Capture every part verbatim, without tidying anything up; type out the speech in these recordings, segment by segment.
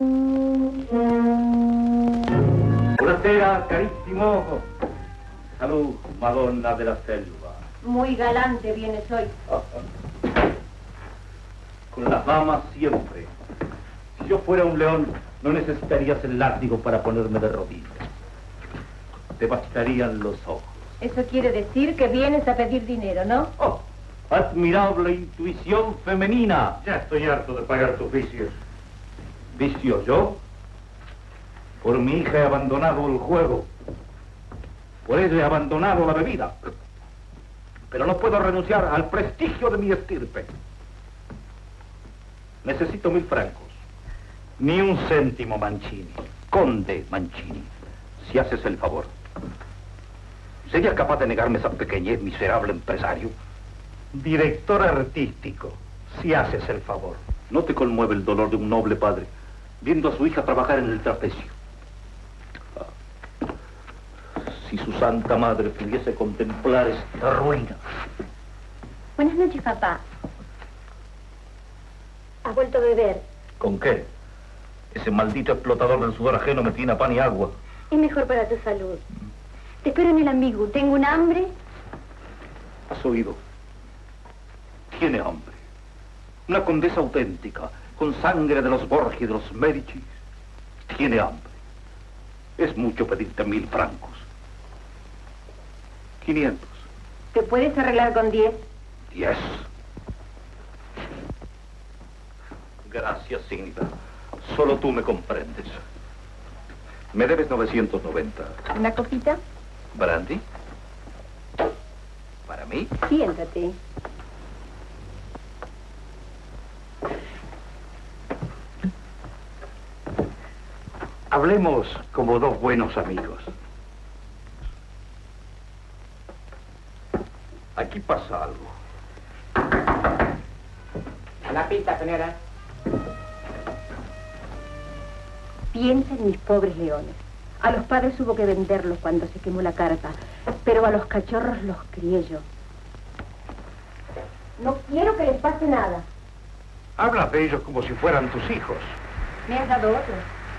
Buonasera, carissimo. Salud, Madonna de la Selva. Muy galante vienes hoy. Con las damas siempre. Si yo fuera un león, no necesitarías el látigo para ponerme de rodillas. Te bastarían los ojos. Eso quiere decir que vienes a pedir dinero, ¿no? Oh, admirable intuición femenina. Ya estoy harto de pagar tus vicios. ¿Vicio yo? Por mi hija he abandonado el juego. Por ella he abandonado la bebida. Pero no puedo renunciar al prestigio de mi estirpe. Necesito mil francos. Ni un céntimo, Mancini. Conde Mancini, si haces el favor. ¿Serías capaz de negarme esa pequeñez, miserable empresario? Director artístico, si haces el favor. ¿No te conmueve el dolor de un noble padre viendo a su hija trabajar en el trapecio? Ah, si su santa madre pudiese contemplar esta ruina. Buenas noches, papá. ¿Has vuelto a beber? ¿Con qué? Ese maldito explotador del sudor ajeno me tiene a pan y agua. Es mejor para tu salud. Te espero en el Ambigu. Tengo un hambre. ¿Has oído? Tiene hambre. Una condesa auténtica, con sangre de los Borgia y de los Medici. Tiene hambre. Es mucho pedirte mil francos. Quinientos. ¿Te puedes arreglar con diez? Diez. Gracias, Signita. Solo tú me comprendes. Me debes novecientos noventa. ¿Una copita? ¿Brandy? ¿Para mí? Siéntate. Hablemos como dos buenos amigos. Aquí pasa algo. La pista, señora. Piensa en mis pobres leones. A los padres hubo que venderlos cuando se quemó la carpa, pero a los cachorros los crié yo. No quiero que les pase nada. Hablas de ellos como si fueran tus hijos. Me has dado otro.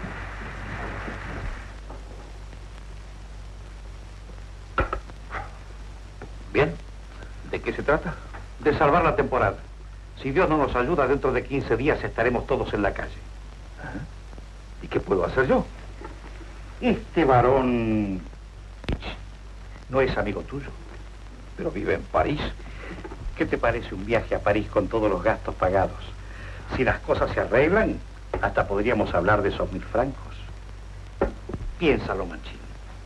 Bien. ¿De qué se trata? De salvar la temporada. Si Dios no nos ayuda, dentro de quince días estaremos todos en la calle. ¿Y qué puedo hacer yo? Este varón no es amigo tuyo, pero vive en París. ¿Qué te parece un viaje a París con todos los gastos pagados? Si las cosas se arreglan, hasta podríamos hablar de esos mil francos. Piénsalo, Mancini.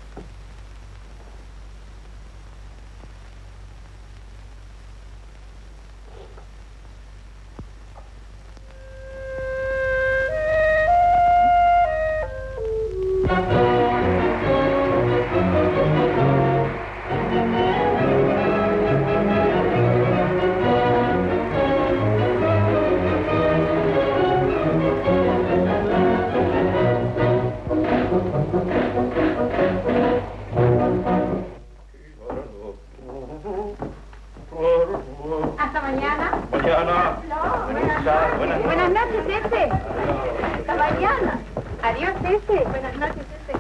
Hasta mañana. Mañana. No, buenas noches. Buenas, buenas noches, Este. Hasta mañana. Adiós, Este. Buenas noches, Este.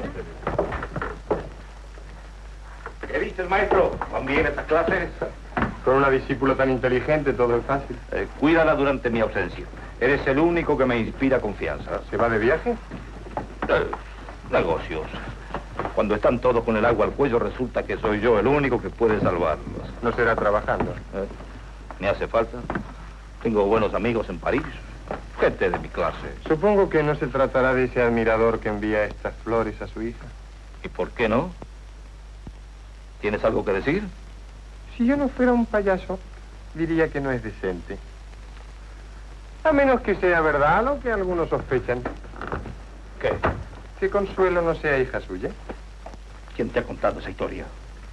¿Qué dices, maestro? ¿Van bien estas clases? Con una discípula tan inteligente todo es fácil. Eh, cuídala durante mi ausencia. Eres el único que me inspira confianza. ¿Se va de viaje? Eh, negocios. Cuando están todos con el agua al cuello, resulta que soy yo el único que puede salvarlos. No será trabajando. ¿Eh? ¿Me hace falta? Tengo buenos amigos en París. Gente de mi clase. Supongo que no se tratará de ese admirador que envía estas flores a su hija. ¿Y por qué no? ¿Tienes algo que decir? Si yo no fuera un payaso, diría que no es decente. A menos que sea verdad lo que algunos sospechan. ¿Qué? Que Consuelo no sea hija suya. ¿Quién te ha contado esa historia?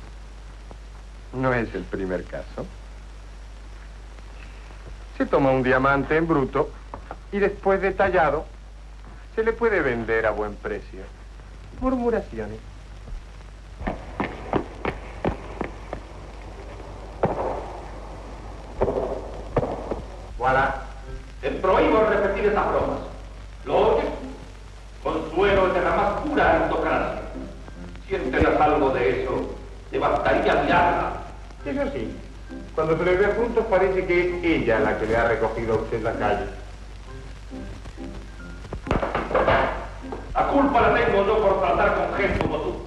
No es el primer caso. Se toma un diamante en bruto y después de tallado se le puede vender a buen precio. Murmuraciones. Voilà. Te prohíbo repetir esas bromas. ¿Lo oyes? Consuelo es de la más pura aristocracia. Si enteras algo de eso, te bastaría mirarla. Eso sí, cuando se les ve juntos parece que es ella la que le ha recogido a usted la calle. La culpa la tengo yo por tratar con gente como tú.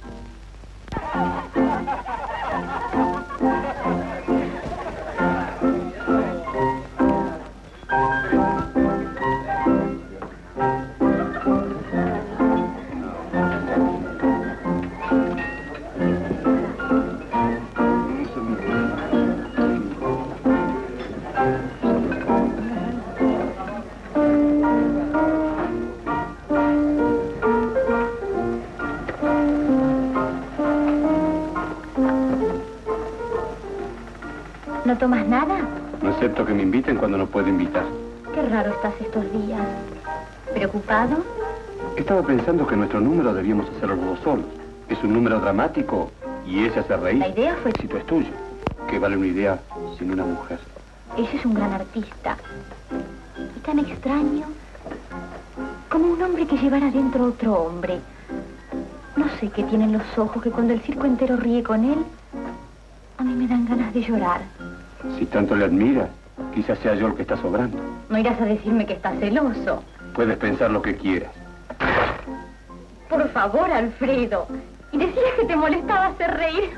¿No tomas nada? No acepto que me inviten cuando no puedo invitar. Qué raro estás estos días. ¿Preocupado? Estaba pensando que nuestro número debíamos hacerlo los dos solos. Es un número dramático y ese hace reír. La idea fue... El éxito es tuyo. ¿Qué vale una idea sin una mujer? Ese es un gran artista. Y tan extraño como un hombre que llevara dentro otro hombre. No sé qué tienen los ojos que cuando el circo entero ríe con él, a mí me dan ganas de llorar. Si tanto le admiras, quizás sea yo el que está sobrando. No irás a decirme que estás celoso. Puedes pensar lo que quieras. Por favor, Alfredo. Y decías que te molestaba hacer reír.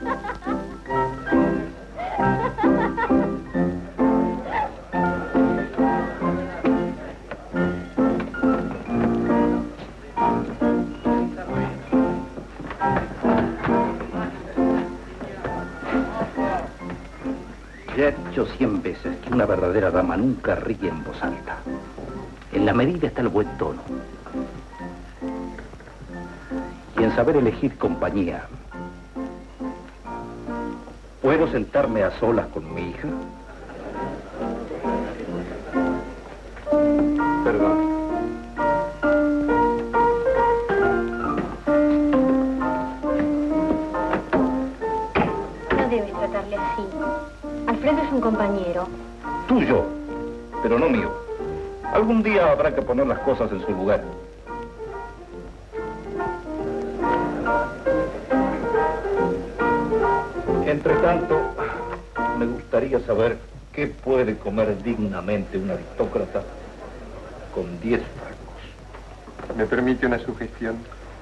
Ya he dicho cien veces que una verdadera dama nunca ríe en voz alta. En la medida está el buen tono. Y en saber elegir compañía. ¿Puedo sentarme a solas con mi hija? Perdón. No debes tratarle así. Alfredo es un compañero. Tuyo, pero no mío. Algún día habrá que poner las cosas en su lugar. Entre tanto, me gustaría saber qué puede comer dignamente un aristócrata con diez francos. ¿Me permite una sugestión?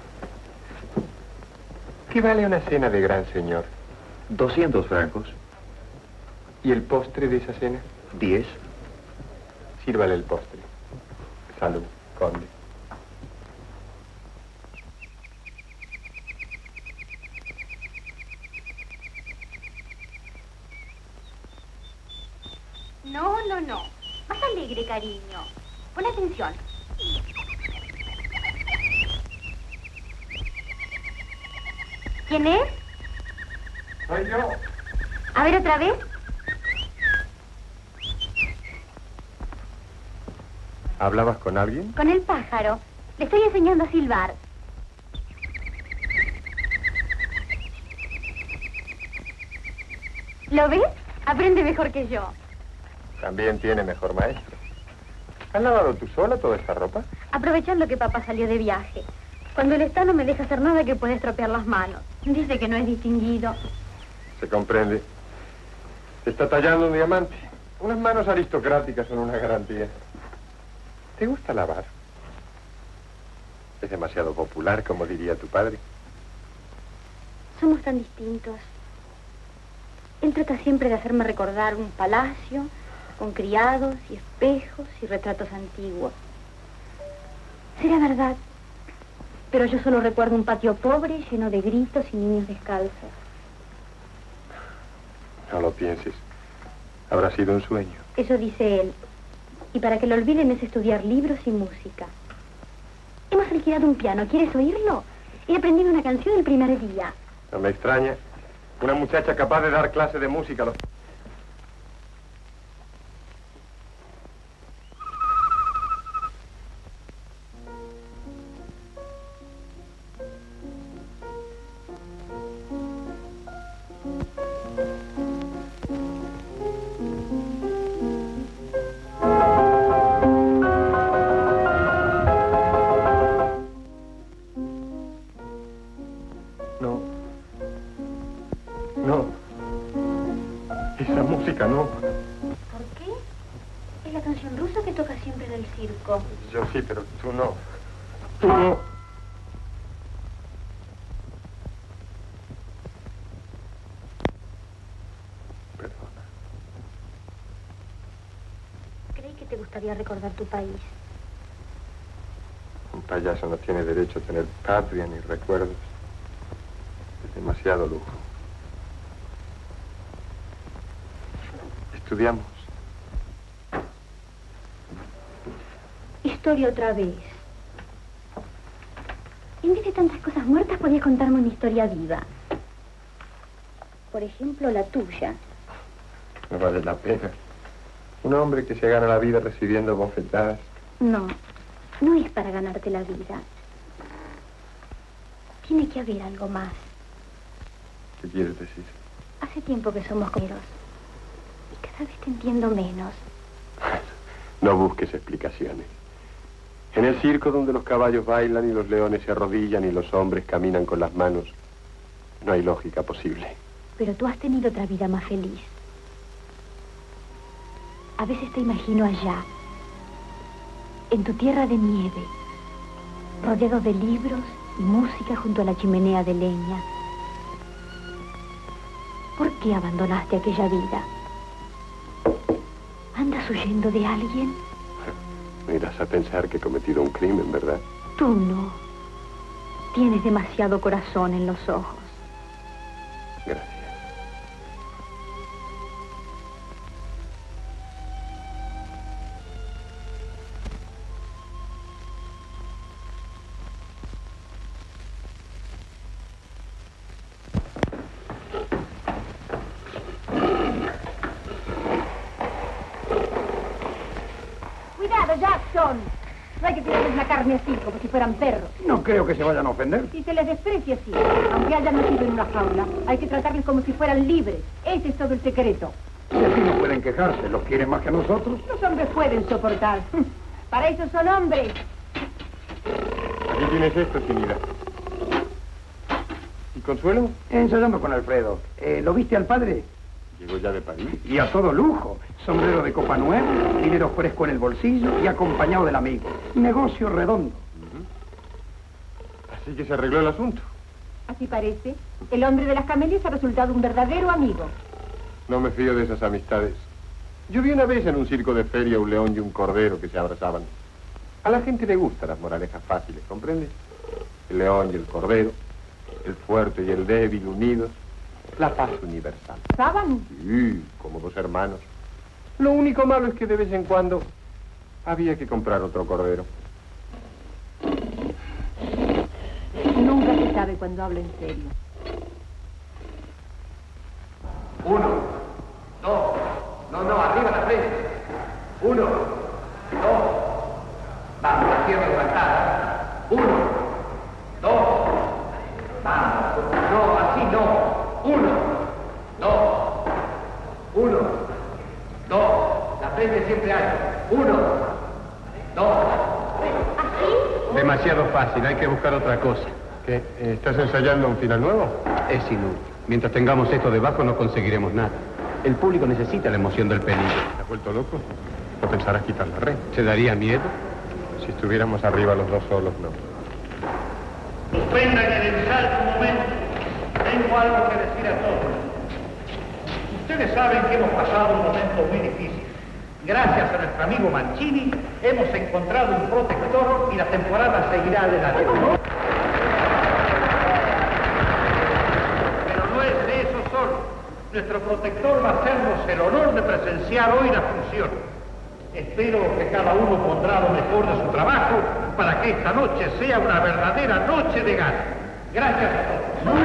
¿Qué vale una cena de gran señor? Doscientos francos. ¿Y el postre de esa cena? Diez. Sírvale el postre. Salud, conde. No, no, no. Más alegre, cariño. Pon atención. ¿Quién es? Soy yo. A ver otra vez. ¿Hablabas con alguien? Con el pájaro. Le estoy enseñando a silbar. ¿Lo ves? Aprende mejor que yo. También tiene mejor maestro. ¿Has lavado tú sola toda esta ropa? Aprovechando que papá salió de viaje. Cuando él está no me deja hacer nada que pueda estropear las manos. Dice que no es distinguido. Se comprende. Está tallando un diamante. Unas manos aristocráticas son una garantía. ¿Te gusta lavar? Es demasiado popular, como diría tu padre. Somos tan distintos. Él trata siempre de hacerme recordar un palacio con criados y espejos y retratos antiguos. Será verdad, pero yo solo recuerdo un patio pobre lleno de gritos y niños descalzos. No lo pienses. Habrá sido un sueño. Eso dice él. Y para que lo olviden es estudiar libros y música. Hemos alquilado un piano. ¿Quieres oírlo? He aprendido una canción el primer día. No me extraña. Una muchacha capaz de dar clase de música a los... circo. Yo sí, pero tú no. Tú no. Perdona. Creí que te gustaría recordar tu país. Un payaso no tiene derecho a tener patria ni recuerdos. Es demasiado lujo. Estudiamos. Historia otra vez. En vez de tantas cosas muertas, podías contarme una historia viva. Por ejemplo, la tuya. No vale la pena. Un hombre que se gana la vida recibiendo bofetadas. No, no es para ganarte la vida. Tiene que haber algo más. ¿Qué quieres decir? Hace tiempo que somos compañeros. Y cada vez te entiendo menos. No busques explicaciones. En el circo donde los caballos bailan y los leones se arrodillan y los hombres caminan con las manos, no hay lógica posible. Pero tú has tenido otra vida más feliz. A veces te imagino allá, en tu tierra de nieve, rodeado de libros y música junto a la chimenea de leña. ¿Por qué abandonaste aquella vida? ¿Andas huyendo de alguien? Me irás a pensar que he cometido un crimen, ¿verdad? Tú no. Tienes demasiado corazón en los ojos. Gracias. ¡Cuidado, Jackson! No hay que tirarles la carne así, como si fueran perros. No creo que se vayan a ofender. Si se les desprecia así, aunque hayan nacido en una jaula, hay que tratarles como si fueran libres. Ese es todo el secreto. Y así no pueden quejarse, los quieren más que a nosotros. Los hombres pueden soportar. Para eso son hombres. Aquí tienes esto, Trinidad. ¿Y Consuelo? Ensayando con Alfredo. Eh, ¿Lo viste al padre? Llegó ya de París. Y a todo lujo. Sombrero de copa nueva, dinero fresco en el bolsillo y acompañado del amigo. Negocio redondo. Uh-huh. Así que se arregló el asunto. Así parece. El hombre de las camelias ha resultado un verdadero amigo. No me fío de esas amistades. Yo vi una vez en un circo de feria un león y un cordero que se abrazaban. A la gente le gustan las moralejas fáciles, ¿comprendes? El león y el cordero, el fuerte y el débil unidos, la paz universal. ¿Saben? Sí, como dos hermanos. Lo único malo es que de vez en cuando había que comprar otro cordero. Nunca se sabe cuando habla en serio. Uno, dos, no, no, arriba la frente. Uno, dos, vamos, la tierra levantada. Uno, dos, vamos, no, así no. Uno, dos, uno, dos, la frente siempre alta. Uno, dos. ¿Así? Demasiado fácil, hay que buscar otra cosa. ¿Qué? ¿Estás ensayando un final nuevo? Es inútil. Mientras tengamos esto debajo no conseguiremos nada. El público necesita la emoción del peligro. ¿Te has vuelto loco? ¿No pensarás quitar la red? ¿Se daría miedo? Si estuviéramos arriba los dos solos, no. Suspendan el ensayo un momento. Tengo algo que decir a todos. Ustedes saben que hemos pasado un momento muy difícil. Gracias a nuestro amigo Mancini, hemos encontrado un protector y la temporada seguirá adelante. Pero no es de eso solo. Nuestro protector va a hacernos el honor de presenciar hoy la función. Espero que cada uno pondrá lo mejor de su trabajo para que esta noche sea una verdadera noche de gala. Gracias a todos.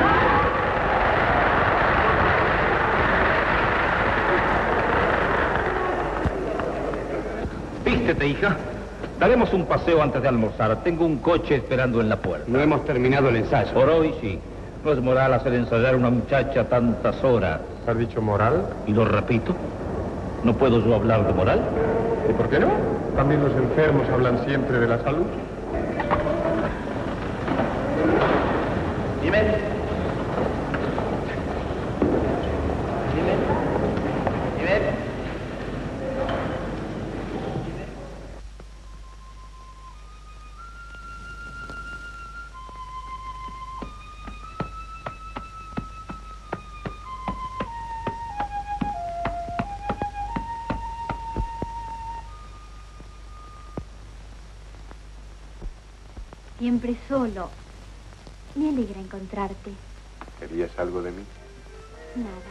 Vístete, hija. Daremos un paseo antes de almorzar. Tengo un coche esperando en la puerta. No hemos terminado el ensayo. Por hoy sí. No es moral hacer ensayar a una muchacha tantas horas. ¿Has dicho moral? Y lo repito. ¿No puedo yo hablar de moral? ¿Y por qué no? También los enfermos hablan siempre de la salud. Dime. Dime. Dime. Siempre solo. Me alegra encontrarte. ¿Querías algo de mí? Nada.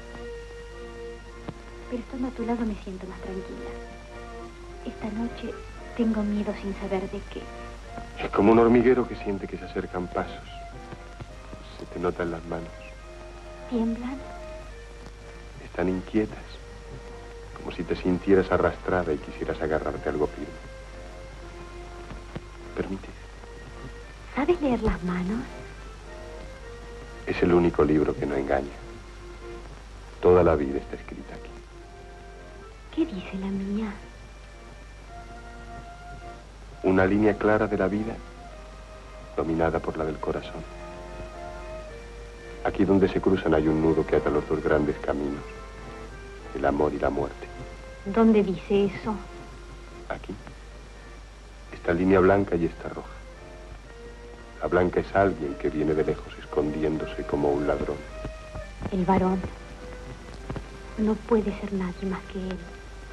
Pero estando a tu lado me siento más tranquila. Esta noche tengo miedo sin saber de qué. Es como un hormiguero que siente que se acercan pasos. Se te notan las manos. ¿Tiemblan? Están inquietas. Como si te sintieras arrastrada y quisieras agarrarte a algo firme. ¿Permites? ¿Sabes leer las manos? Es el único libro que no engaña. Toda la vida está escrita aquí. ¿Qué dice la mía? Una línea clara de la vida, dominada por la del corazón. Aquí donde se cruzan hay un nudo que ata los dos grandes caminos, el amor y la muerte. ¿Dónde dice eso? Aquí. Esta línea blanca y esta roja. La blanca es alguien que viene de lejos escondiéndose como un ladrón. El varón. No puede ser nadie más que él.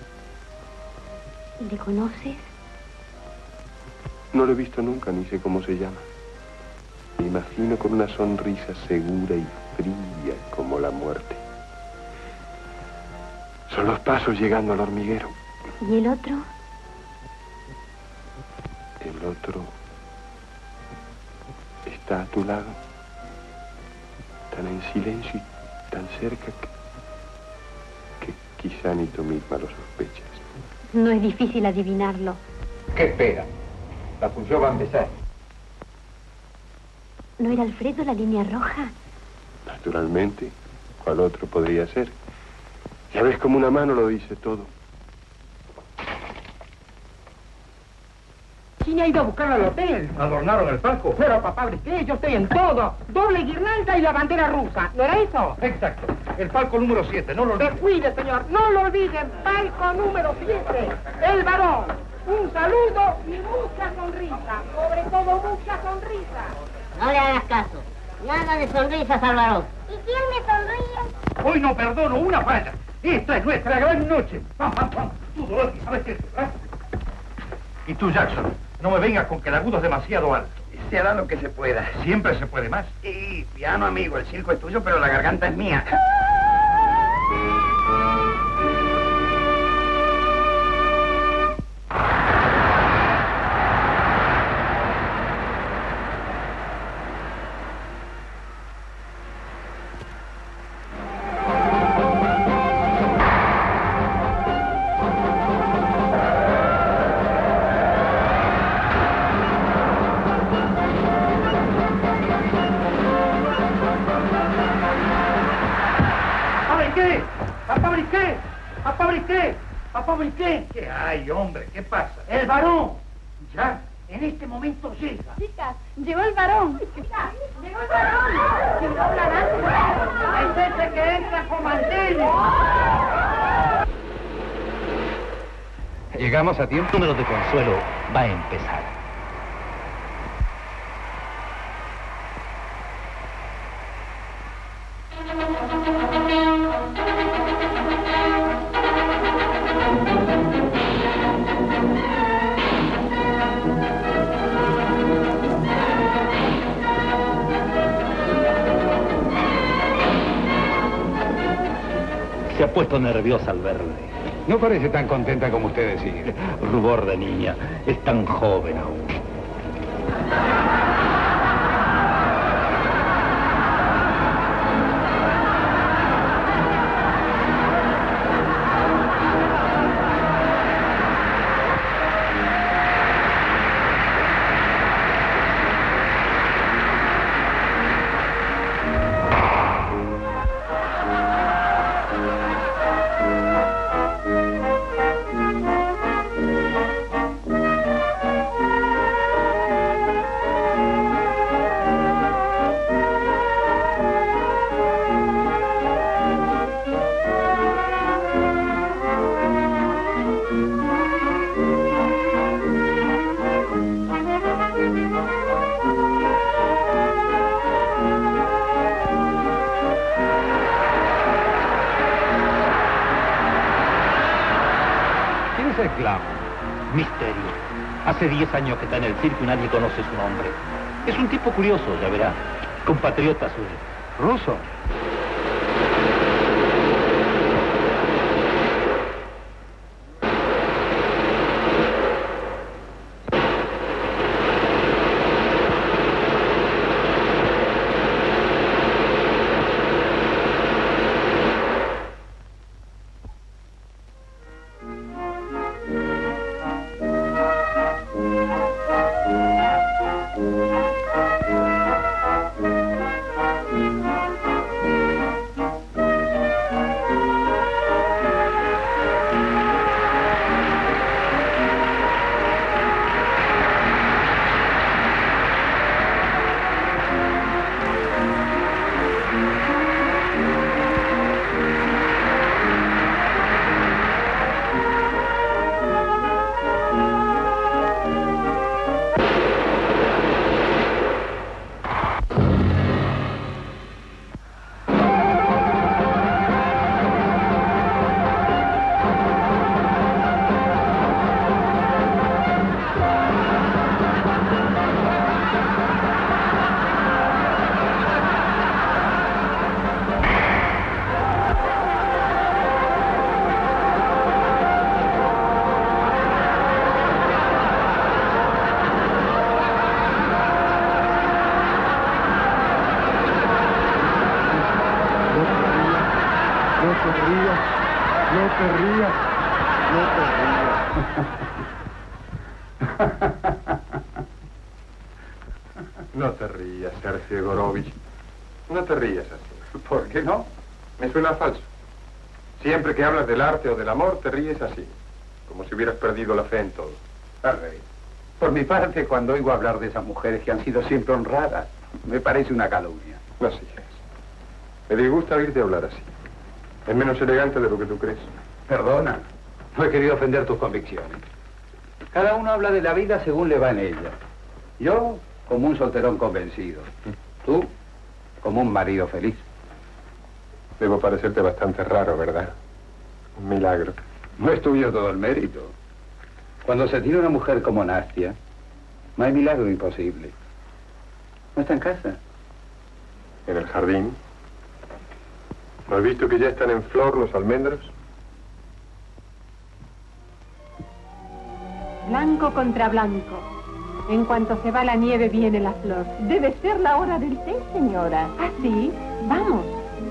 ¿Le conoces? No lo he visto nunca, ni sé cómo se llama. Me imagino con una sonrisa segura y fría como la muerte. Son los pasos llegando al hormiguero. ¿Y el otro? El otro está a tu lado, tan en silencio y tan cerca que, que quizá ni tú misma lo sospechas. No es difícil adivinarlo. ¿Qué espera? La función va a empezar. ¿No era Alfredo la línea roja? Naturalmente, ¿cuál otro podría ser? Ya ves como una mano lo dice todo. ¿Quién ha ido a buscarlo al hotel? ¿Adornaron el palco? Pero, papá Brisquet, yo estoy en todo. Doble guirnalda y la bandera rusa. ¿No era eso? Exacto. El palco número siete, no lo olvides. Descuide, señor. No lo olviden. Palco número siete. El varón. Un saludo y mucha sonrisa. Sobre todo, mucha sonrisa. No le hagas caso. Nada de sonrisas, Álvaro. ¿Y quién me sonríe? Hoy no perdono una falla. Esta es nuestra gran noche. Vamos, vamos, vamos. Tú, Dorothy, ¿sabes esto, verdad? Y tú, Jackson, no me vengas con que el agudo es demasiado alto. Se hará lo que se pueda. Siempre se puede más. Y piano, amigo, el circo es tuyo, pero la garganta es mía. ¿Qué hay, hombre? ¿Qué pasa? El varón. Ya, en este momento llega. Chicas, llegó el varón. Chicas, llegó el varón. Llegó la danza. Es ese que entra con manteles. Llegamos a tiempo. El número de Consuelo va a empezar. Se ha puesto nerviosa al verle. No parece tan contenta como usted decía. Rubor de niña. Es tan joven aún. Hace diez años que está en el circo y nadie conoce su nombre. Es un tipo curioso, ya verá. Compatriota suyo. ¿Ruso? No te rías, Sergio Gorovich. No te rías así. ¿Por qué no? Me suena falso. Siempre que hablas del arte o del amor, te ríes así. Como si hubieras perdido la fe en todo. Al rey. Por mi parte, cuando oigo hablar de esas mujeres que han sido siempre honradas, me parece una calumnia. Así es. Me disgusta oírte hablar así. Es menos elegante de lo que tú crees. Perdona, no he querido ofender tus convicciones. Cada uno habla de la vida según le va en ella. Yo, como un solterón convencido. Tú, como un marido feliz. Debo parecerte bastante raro, ¿verdad? Un milagro. No es tuyo todo el mérito. Cuando se tiene una mujer como Nastia, no hay milagro imposible. ¿No está en casa? En el jardín. ¿No has visto que ya están en flor los almendros? Blanco contra blanco. En cuanto se va la nieve viene la flor. Debe ser la hora del té, señora. ¿Ah, sí? Vamos.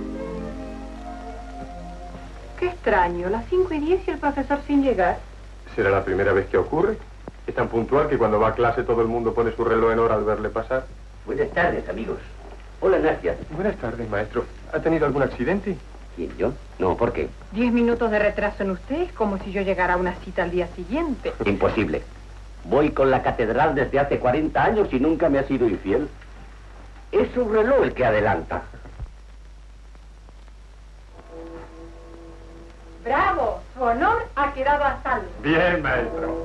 Qué extraño, las cinco y diez y el profesor sin llegar. ¿Será la primera vez que ocurre? Es tan puntual que cuando va a clase todo el mundo pone su reloj en hora al verle pasar. Buenas tardes, amigos. Hola, Nastia. Buenas tardes, maestro. ¿Ha tenido algún accidente? ¿Quién, yo? No, ¿por qué? Diez minutos de retraso en usted es como si yo llegara a una cita al día siguiente. Imposible. Voy con la catedral desde hace cuarenta años y nunca me ha sido infiel. Es su reloj el que adelanta. ¡Bravo! Su honor ha quedado a salvo. Bien, maestro.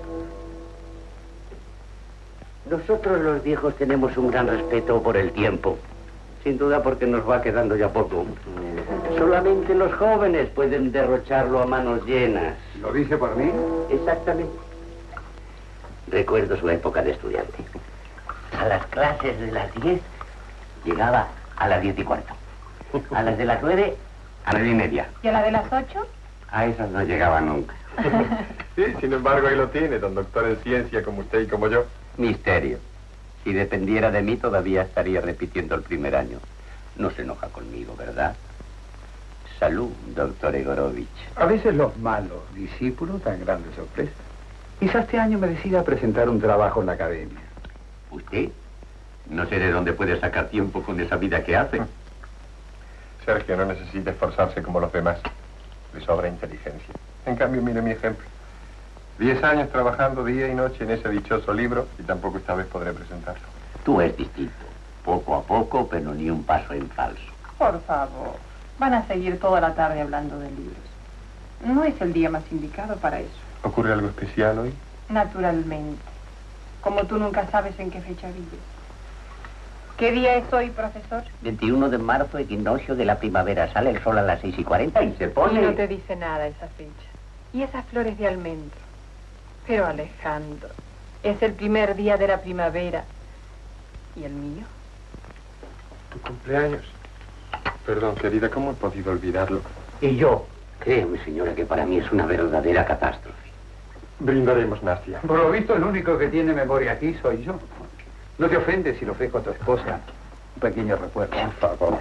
Nosotros los viejos tenemos un gran respeto por el tiempo. Sin duda porque nos va quedando ya poco. Solamente los jóvenes pueden derrocharlo a manos llenas. ¿Lo dice por mí? Exactamente. Recuerdo su época de estudiante. A las clases de las diez llegaba a las diez y cuarto. A las de las nueve, a las diez y media. ¿Y a la de las ocho? A esas no llegaba nunca. Sí, sin embargo, ahí lo tiene, don doctor en ciencia, como usted y como yo. Misterio. Si dependiera de mí, todavía estaría repitiendo el primer año. No se enoja conmigo, ¿verdad? Salud, doctor Egorovich. A veces los malos discípulos dan grandes sorpresas. Quizá este año me decida presentar un trabajo en la academia. ¿Usted? No sé de dónde puede sacar tiempo con esa vida que hace. Sergio no necesita esforzarse como los demás. Le sobra inteligencia. En cambio, mire mi ejemplo. Diez años trabajando día y noche en ese dichoso libro y tampoco esta vez podré presentarlo. Tú eres distinto. Poco a poco, pero ni un paso en falso. Por favor. Van a seguir toda la tarde hablando de libros. No es el día más indicado para eso. ¿Ocurre algo especial hoy? Naturalmente. Como tú nunca sabes en qué fecha vives. ¿Qué día es hoy, profesor? veintiuno de marzo, equinoccio de la primavera. Sale el sol a las seis y cuarenta y se pone... Y no te dice nada esa fecha. Y esas flores de almendro. Pero Alejandro, Es el primer día de la primavera. ¿Y el mío? Tu cumpleaños. Perdón, querida, ¿cómo he podido olvidarlo? Y yo, créeme, señora, que para mí es una verdadera catástrofe. Brindaremos, Nastia. Por lo visto, el único que tiene memoria aquí soy yo. ¿No te ofendes si le ofrezco a tu esposa un pequeño recuerdo? Por favor.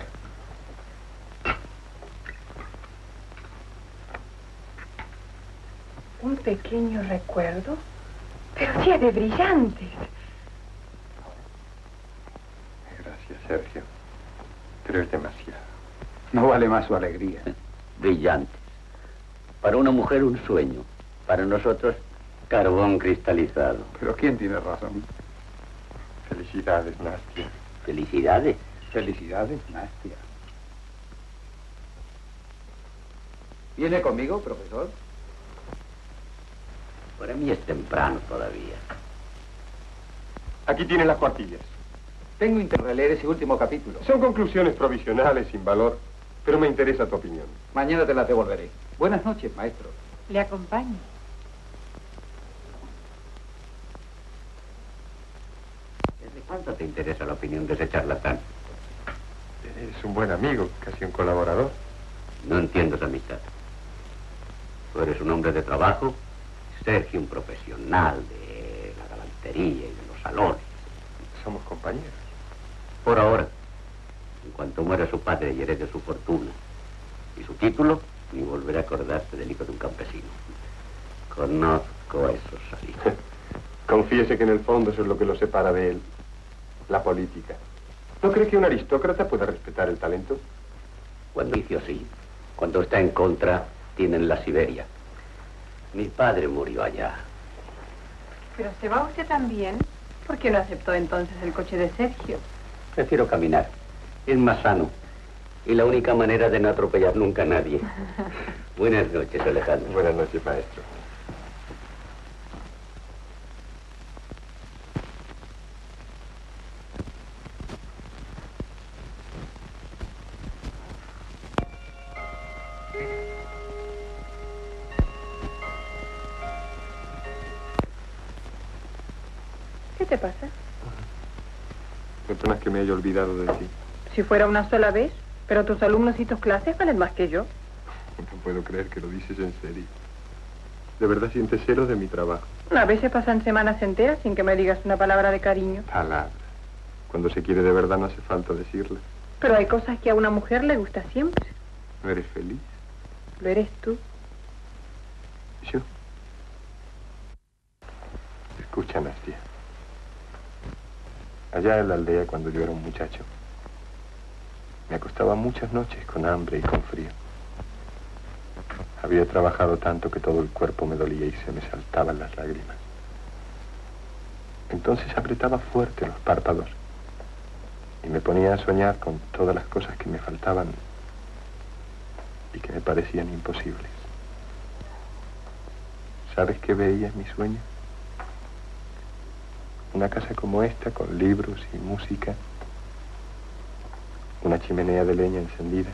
¿Un pequeño recuerdo? Pero sí es de brillantes. Gracias, Sergio. Pero es demasiado. No vale más su alegría. Brillantes. Para una mujer un sueño. Para nosotros, carbón cristalizado. Pero ¿quién tiene razón? Felicidades, Nastia. Felicidades. Felicidades, Nastia. ¿Viene conmigo, profesor? Para mí es temprano todavía. Aquí tienen las cuartillas. Tengo interés en leer ese último capítulo. Son conclusiones provisionales, sin valor, pero me interesa tu opinión. Mañana te las devolveré. Buenas noches, maestro. Le acompaño. ¿Desde cuánto te interesa la opinión de ese charlatán? Es un buen amigo, casi un colaborador. No entiendo esa amistad. Tú eres un hombre de trabajo, Sergio un profesional de la galantería y de los salones. Somos compañeros. Por ahora, en cuanto muera su padre y herede su fortuna y su título, ni volverá a acordarse del hijo de un campesino. Conozco a esos salidos. Confiese que en el fondo eso es lo que lo separa de él, la política. ¿No cree que un aristócrata pueda respetar el talento? Cuando dice sí, cuando está en contra, tienen la Siberia. Mi padre murió allá. Pero se va usted también. ¿Por qué no aceptó entonces el coche de Sergio? Prefiero caminar. Es más sano. Y la única manera de no atropellar nunca a nadie. Buenas noches, Alejandro. Buenas noches, maestro. ¿Qué te pasa? Perdona que me haya olvidado de ti. Si fuera una sola vez, pero tus alumnos y tus clases valen más que yo. No puedo creer que lo dices en serio. ¿De verdad sientes celos de mi trabajo? A veces pasan semanas enteras sin que me digas una palabra de cariño. Palabras. Cuando se quiere de verdad no hace falta decirlas. Pero hay cosas que a una mujer le gusta siempre. ¿No eres feliz? Lo eres tú. ¿Yo? Escucha, Nastia. Allá en la aldea, cuando yo era un muchacho, me acostaba muchas noches con hambre y con frío. Había trabajado tanto que todo el cuerpo me dolía y se me saltaban las lágrimas. Entonces apretaba fuerte los párpados y me ponía a soñar con todas las cosas que me faltaban y que me parecían imposibles. ¿Sabes qué veía en mi sueño? Una casa como esta, con libros y música, una chimenea de leña encendida.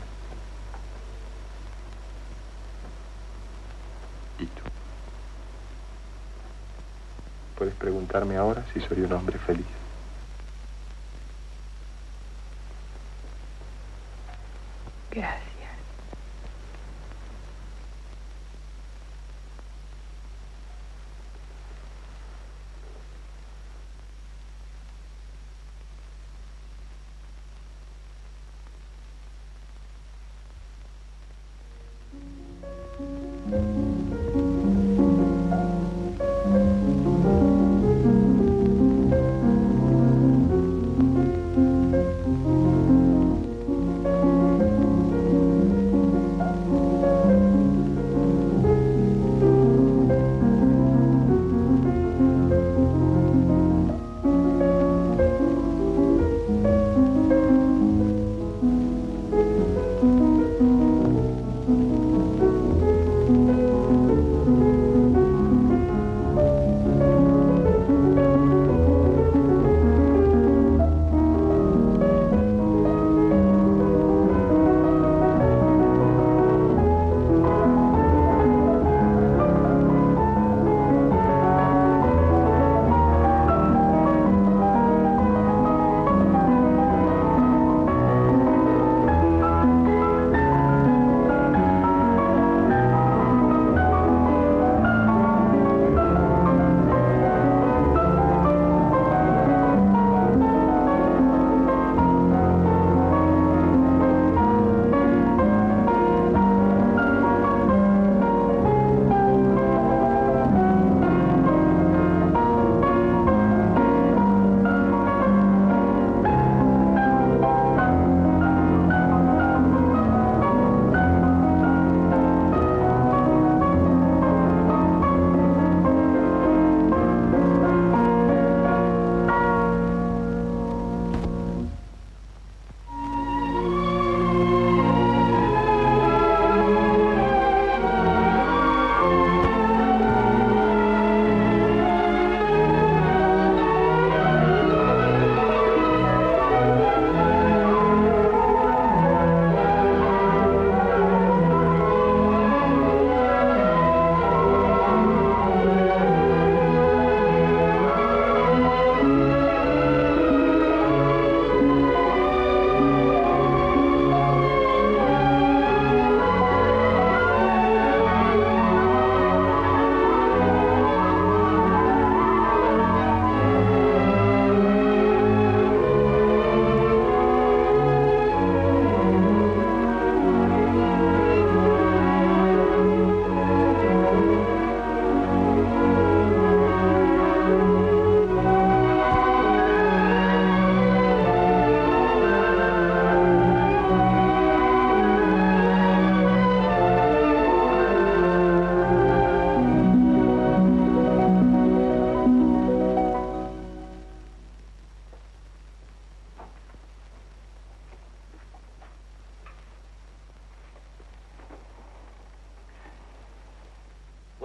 ¿Y tú? ¿Puedes preguntarme ahora si soy un hombre feliz? Gracias.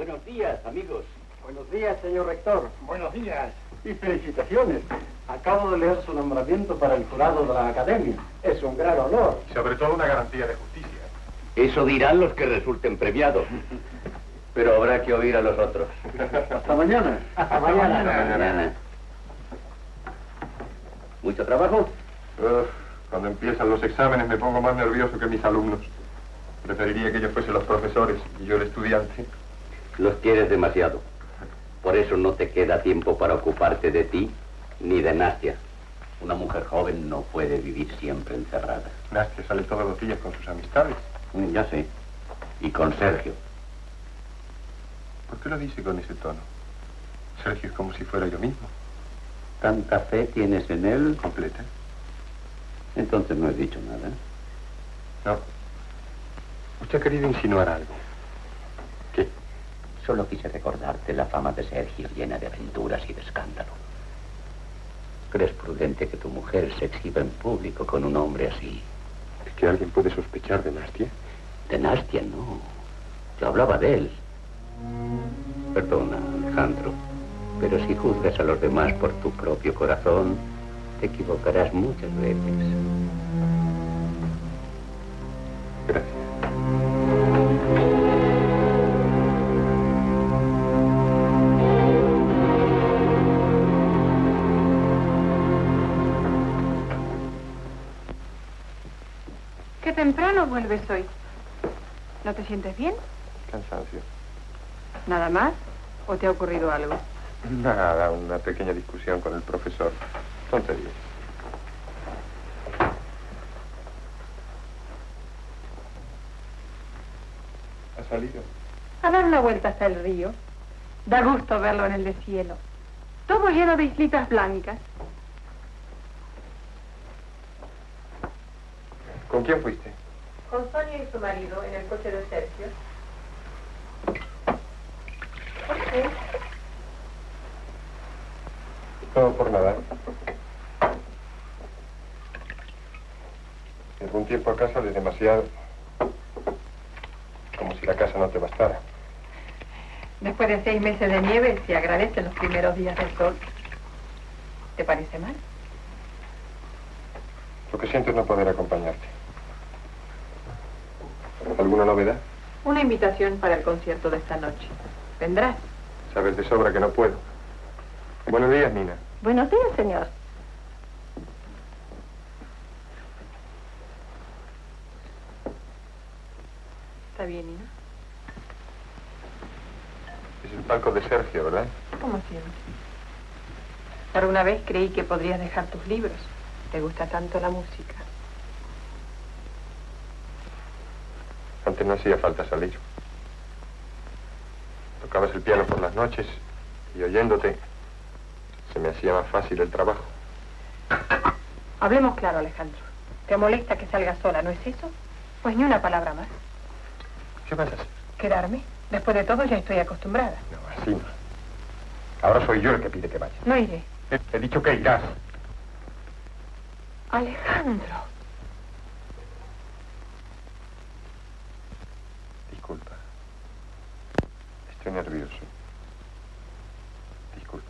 Buenos días, amigos. Buenos días, señor rector. Buenos días. Y felicitaciones. Acabo de leer su nombramiento para el jurado de la academia. Es un gran honor. Y sobre todo una garantía de justicia. Eso dirán los que resulten premiados. Pero habrá que oír a los otros. Hasta mañana. Hasta mañana. Hasta mañana. ¿Mucho trabajo? Uf, cuando empiezan los exámenes me pongo más nervioso que mis alumnos. Preferiría que ellos fuesen los profesores y yo el estudiante. Los quieres demasiado. Por eso no te queda tiempo para ocuparte de ti ni de Nastia. Una mujer joven no puede vivir siempre encerrada. Nastia sale todos los días con sus amistades. Mm, ya sé. Y con Sergio. ¿Por qué lo dice con ese tono? Sergio es como si fuera yo mismo. ¿Tanta fe tienes en él? Completa. Entonces no he dicho nada. No. Usted ha querido insinuar algo. ¿Qué? Solo quise recordarte la fama de Sergio llena de aventuras y de escándalo. ¿Crees prudente que tu mujer se exhiba en público con un hombre así? ¿Es que alguien puede sospechar de Nastia? De Nastia, no. Yo hablaba de él. Perdona, Alejandro, pero si juzgas a los demás por tu propio corazón, te equivocarás muchas veces. Gracias. Qué temprano vuelves hoy. ¿No te sientes bien? Cansancio. ¿Nada más? ¿O te ha ocurrido algo? Nada, una pequeña discusión con el profesor. Tonterías. ¿Ha salido? A dar una vuelta hasta el río. Da gusto verlo en el deshielo. Todo lleno de islitas blancas. ¿Con quién fuiste? Con Sonia y su marido en el coche de Sergio. ¿Por qué? Todo por nada. De algún tiempo acá sales demasiado. Como si la casa no te bastara. Después de seis meses de nieve, se agradecen los primeros días del sol. ¿Te parece mal? Lo que siento es no poder acompañarte. ¿Alguna novedad? Una invitación para el concierto de esta noche. ¿Vendrás? Sabes de sobra que no puedo. Buenos días, Nina. Buenos días, señor. ¿Está bien, Nina? Es el palco de Sergio, ¿verdad? Como siempre. Por una vez creí que podrías dejar tus libros. Te gusta tanto la música. Antes no hacía falta salir. Tocabas el piano por las noches y oyéndote se me hacía más fácil el trabajo. Hablemos claro, Alejandro. ¿Te molesta que salga sola, no es eso? Pues ni una palabra más. ¿Qué vas a hacer? ¿Quedarme? Después de todo ya estoy acostumbrada. No, así no. Ahora soy yo el que pide que vayas. No iré. He, he dicho que irás. Alejandro. Disculpa. Estoy nervioso. Disculpa.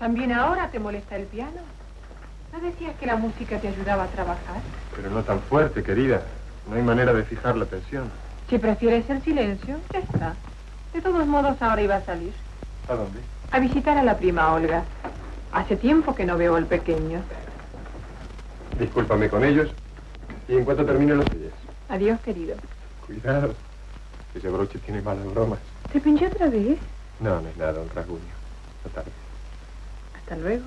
¿También ahora te molesta el piano? ¿No decías que la música te ayudaba a trabajar? Pero no tan fuerte, querida. No hay manera de fijar la atención. Si prefieres el silencio, ya está. De todos modos, ahora iba a salir. ¿A dónde? A visitar a la prima Olga. Hace tiempo que no veo al pequeño. Discúlpame con ellos. Y en cuanto termine los días. Adiós, querido. Cuidado. Ese broche tiene malas bromas. ¿Te pinché otra vez? No, no es nada, un rasguño. Hasta tarde. Hasta luego.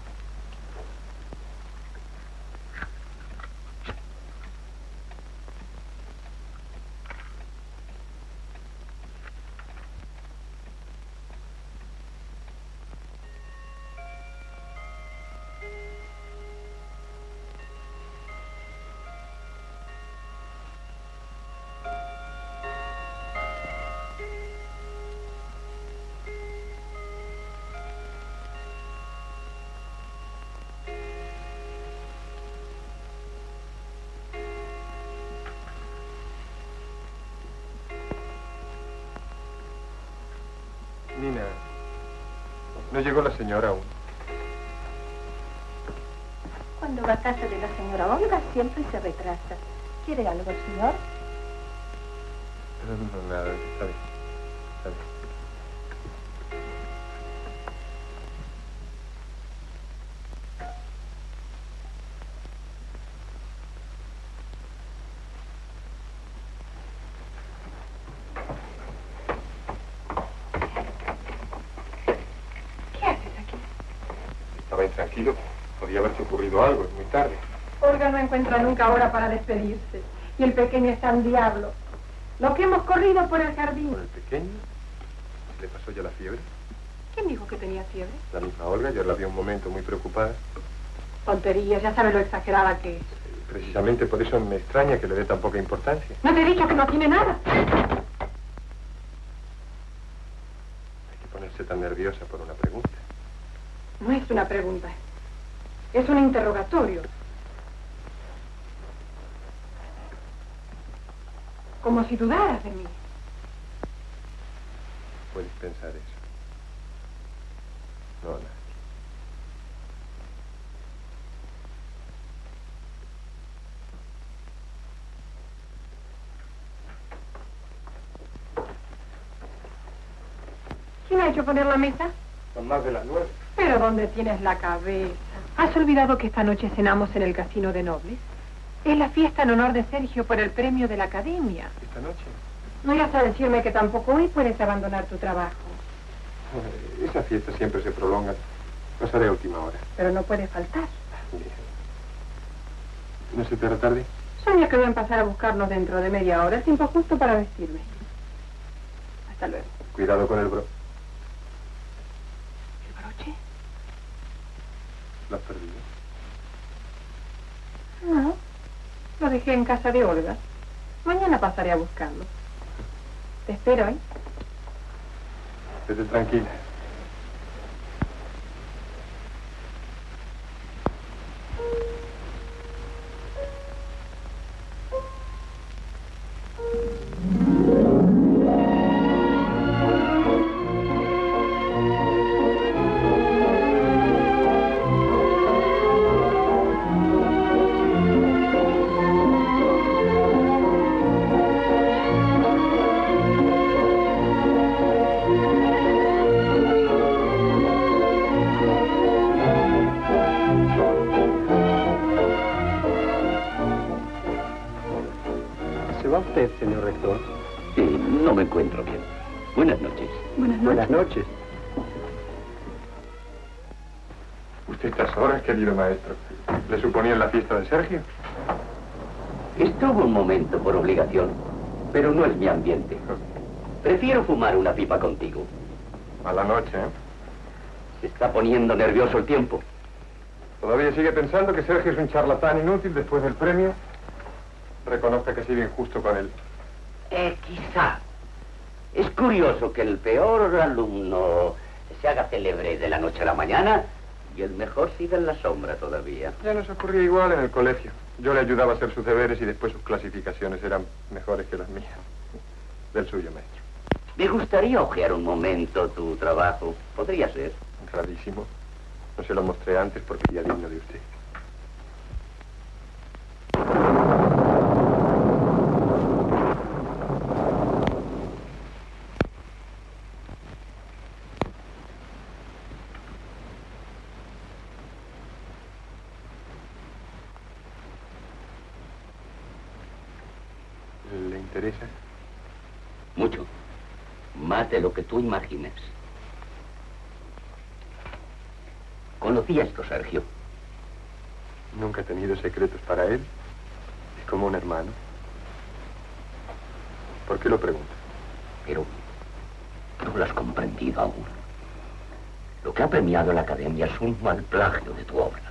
Nina, no llegó la señora aún. Cuando va a casa de la señora Olga siempre se retrasa. ¿Quiere algo, señor? No, no, nada, está bien. Está bien. Tranquilo, podía haberse ocurrido algo, es muy tarde. Olga no encuentra nunca hora para despedirse. Y el pequeño está un diablo. Lo que hemos corrido por el jardín. ¿Por el pequeño? ¿Le pasó ya la fiebre? ¿Quién dijo que tenía fiebre? La misma Olga, ayer la vi un momento muy preocupada. Tonterías, ya sabe lo exagerada que es. Precisamente por eso me extraña que le dé tan poca importancia. ¿No te he dicho que no tiene nada? Hay que ponerse tan nerviosa por una pregunta. No es una pregunta. Es un interrogatorio. Como si dudaras de mí. Puedes pensar eso. No, nadie. ¿Quién ha hecho poner la mesa? Son más de las nueve. Pero ¿dónde tienes la cabeza? ¿Has olvidado que esta noche cenamos en el Casino de Nobles? Es la fiesta en honor de Sergio por el premio de la Academia. ¿Esta noche? No irás a decirme que tampoco hoy puedes abandonar tu trabajo. Eh, Esa fiesta siempre se prolonga. Pasaré a última hora. Pero no puede faltar. Bien. ¿No se te hará tarde? Sonia que voy a pasar a buscarnos dentro de media hora. Tiempo justo para vestirme. Hasta luego. Cuidado con el bro. ¿El broche? ¿Lo has perdido? No. Lo dejé en casa de Olga. Mañana pasaré a buscarlo. Te espero, ¿eh? Vete tranquila. usted, señor rector? Sí, no me encuentro bien. Buenas noches. Buenas noches. Buenas noches. ¿Usted estas horas, querido maestro? ¿Le suponían la fiesta de Sergio? Estuvo un momento por obligación, pero no es mi ambiente. Prefiero fumar una pipa contigo. A la noche, ¿eh? Se está poniendo nervioso el tiempo. ¿Todavía sigue pensando que Sergio es un charlatán inútil después del premio? Reconozca que ha sido injusto con él. Eh, quizá. Es curioso que el peor alumno se haga célebre de la noche a la mañana y el mejor siga en la sombra todavía. Ya nos ocurría igual en el colegio. Yo le ayudaba a hacer sus deberes y después sus clasificaciones eran mejores que las mías. Del suyo, maestro. Me gustaría ojear un momento tu trabajo. Podría ser. Rarísimo. No se lo mostré antes porque ya digno de usted. ¿Le interesa? Mucho. Más de lo que tú imaginas. ¿Conocí a esto, Sergio? Nunca he tenido secretos para él. Es como un hermano. ¿Por qué lo pregunta? Pero no lo has comprendido aún. Lo que ha premiado la Academia es un mal plagio de tu obra.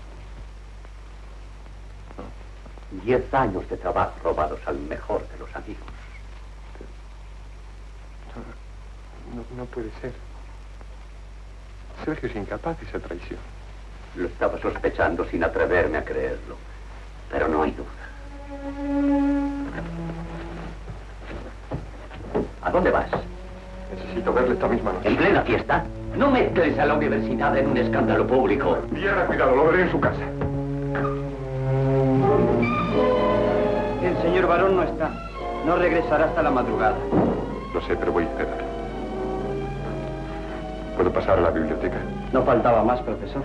Diez años de trabajo robados al mejor de los amigos. No, no puede ser. Sergio es incapaz de esa traición. Lo estaba sospechando sin atreverme a creerlo. Pero no hay duda. ¿A dónde vas? Necesito verle esta misma noche. ¿En plena fiesta? No mezcles a la universidad en un escándalo público. Tierra, cuidado, lo veré en su casa. El señor Barón no está. No regresará hasta la madrugada. Lo sé, pero voy a esperar. ¿Puedo pasar a la biblioteca? No faltaba más, profesor.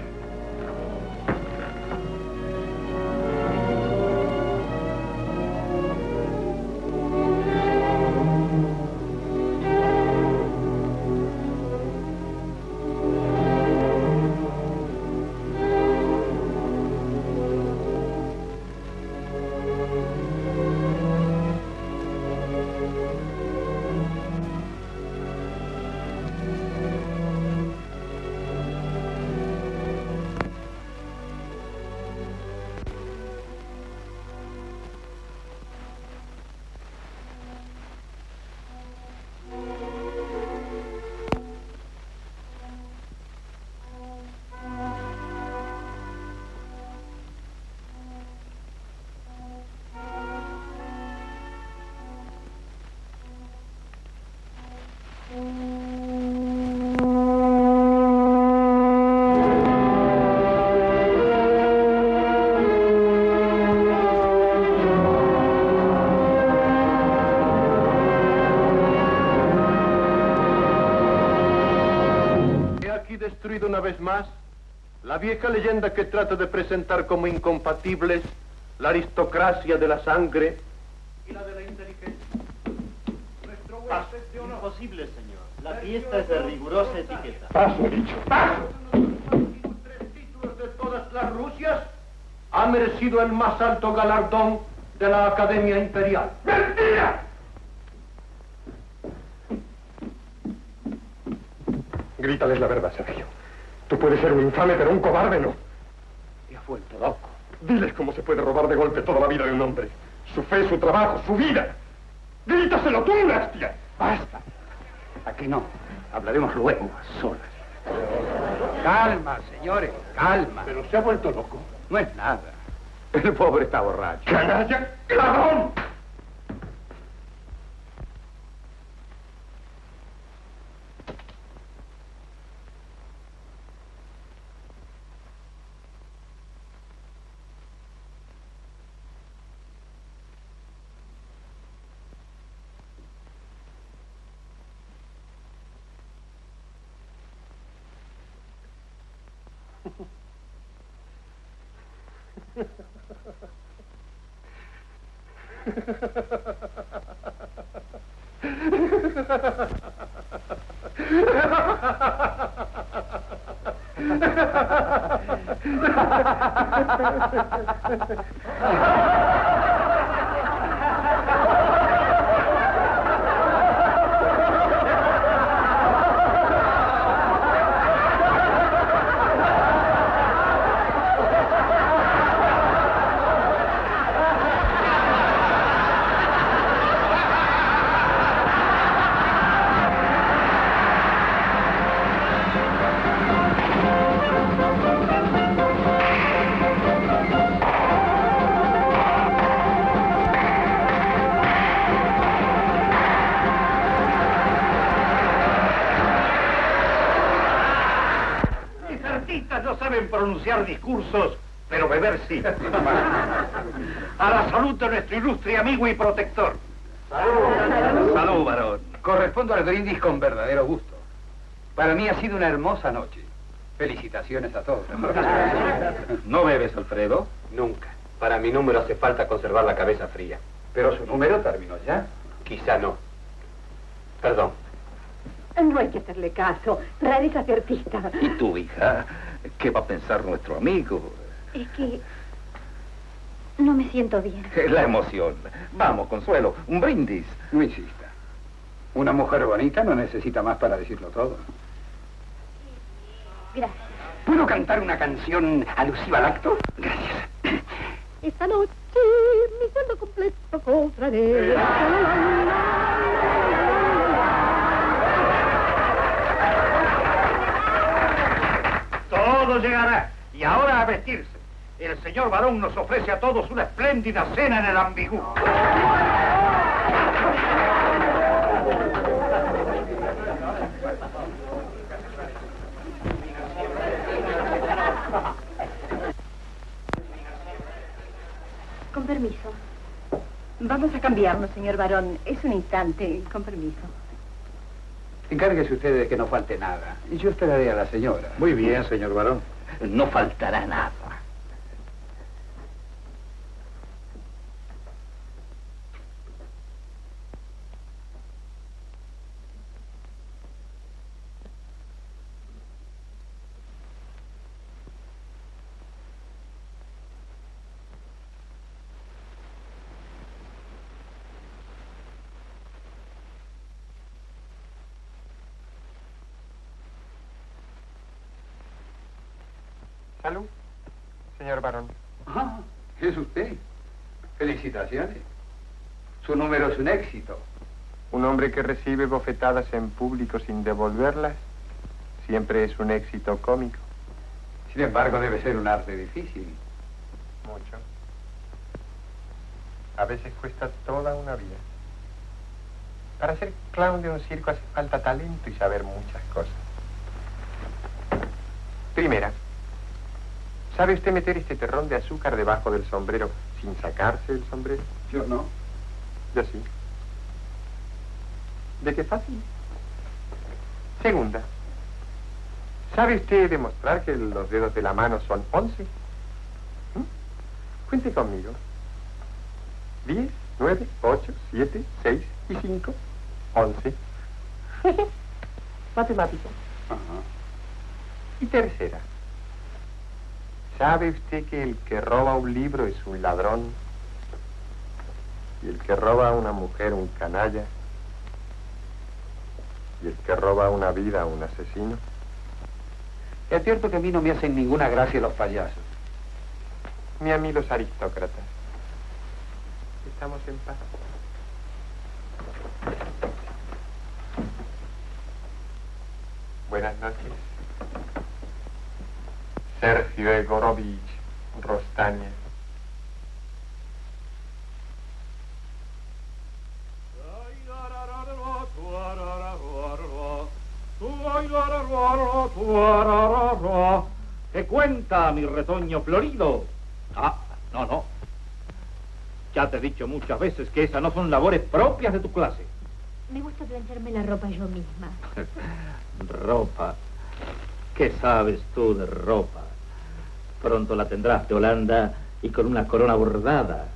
Destruido una vez más la vieja leyenda que trata de presentar como incompatibles la aristocracia de la sangre y la de la inteligencia. Nuestro huésped de honor. Imposible, señor. La fiesta es de rigurosa etiqueta. Paso, he dicho, paso. Los tres títulos de todas las Rusias ha merecido el más alto galardón de la Academia Imperial. ¡Mentira! Grítales la verdad, Sergio. Tú puedes ser un infame, pero un cobarde no. Te has vuelto loco. Diles cómo se puede robar de golpe toda la vida de un hombre. Su fe, su trabajo, su vida. Grítaselo tú, Nastia. Basta. Aquí no. Hablaremos luego, a solas. Calma, señores, calma. Pero se ha vuelto loco. No es nada. El pobre está borracho. ¡Canalla! ¡Ladrón! artistas no saben pronunciar discursos, pero beber sí. A la salud de nuestro ilustre amigo y protector. Salud. Salud, varón. Correspondo al brindis con verdadero gusto. Para mí ha sido una hermosa noche. Felicitaciones a todos. ¿No bebes, Alfredo? Nunca. Para mi número hace falta conservar la cabeza fría. Pero su número terminó ya. Quizá no. Perdón. No hay que hacerle caso. Rareza de artista. ¿Y tú, hija? ¿Qué va a pensar nuestro amigo? Es que no me siento bien. La emoción. Vamos, Consuelo, un brindis. No insista. Una mujer bonita no necesita más para decirlo todo. Gracias. ¿Puedo cantar una canción alusiva al acto? Gracias. Esta noche mi sueldo completo cobraré. Todo llegará. Y ahora a vestirse. El señor varón nos ofrece a todos una espléndida cena en el Ambigú. Con permiso. Vamos a cambiarnos, señor varón. Es un instante. Con permiso. Encárguese usted de que no falte nada. Y yo esperaré a la señora. Muy bien, señor varón. No faltará nada. Salud, señor varón. Ah, ¿es usted? Felicitaciones. Su número es un éxito. Un hombre que recibe bofetadas en público sin devolverlas siempre es un éxito cómico. Sin embargo, debe ser un arte difícil. Mucho. A veces cuesta toda una vida. Para ser clown de un circo hace falta talento y saber muchas cosas. Primera, ¿sabe usted meter este terrón de azúcar debajo del sombrero sin sacarse el sombrero? Yo no. Yo sí. ¿De qué fácil? Segunda, ¿sabe usted demostrar que los dedos de la mano son once? ¿Mm? Cuente conmigo. Diez, nueve, ocho, siete, seis y cinco, once. Matemática. Ajá. Y tercera, ¿sabe usted que el que roba un libro es un ladrón? Y el que roba a una mujer un canalla? Y el que roba una vida un asesino. Es cierto que a mí no me hacen ninguna gracia los payasos. Ni a mí los aristócratas. Estamos en paz. Buenas noches. Sergio Egorovich Rostaña. ¿Qué cuenta, mi retoño florido? Ah, no, no. Ya te he dicho muchas veces que esas no son labores propias de tu clase. Me gusta plancharme la ropa yo misma. Ropa. ¿Qué sabes tú de ropa? Pronto la tendrás de Holanda y con una corona bordada.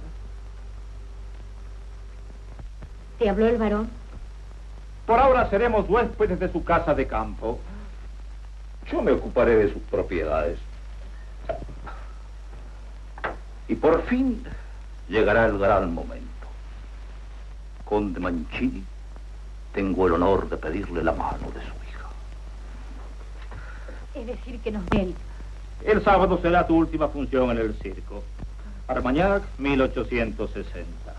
¿Te habló el varón? Por ahora seremos huéspedes de su casa de campo. Yo me ocuparé de sus propiedades. Y por fin llegará el gran momento. Conde Mancini, tengo el honor de pedirle la mano de su hija. Es decir, que nos ven. El sábado será tu última función en el circo. Armagnac, mil ochocientos sesenta.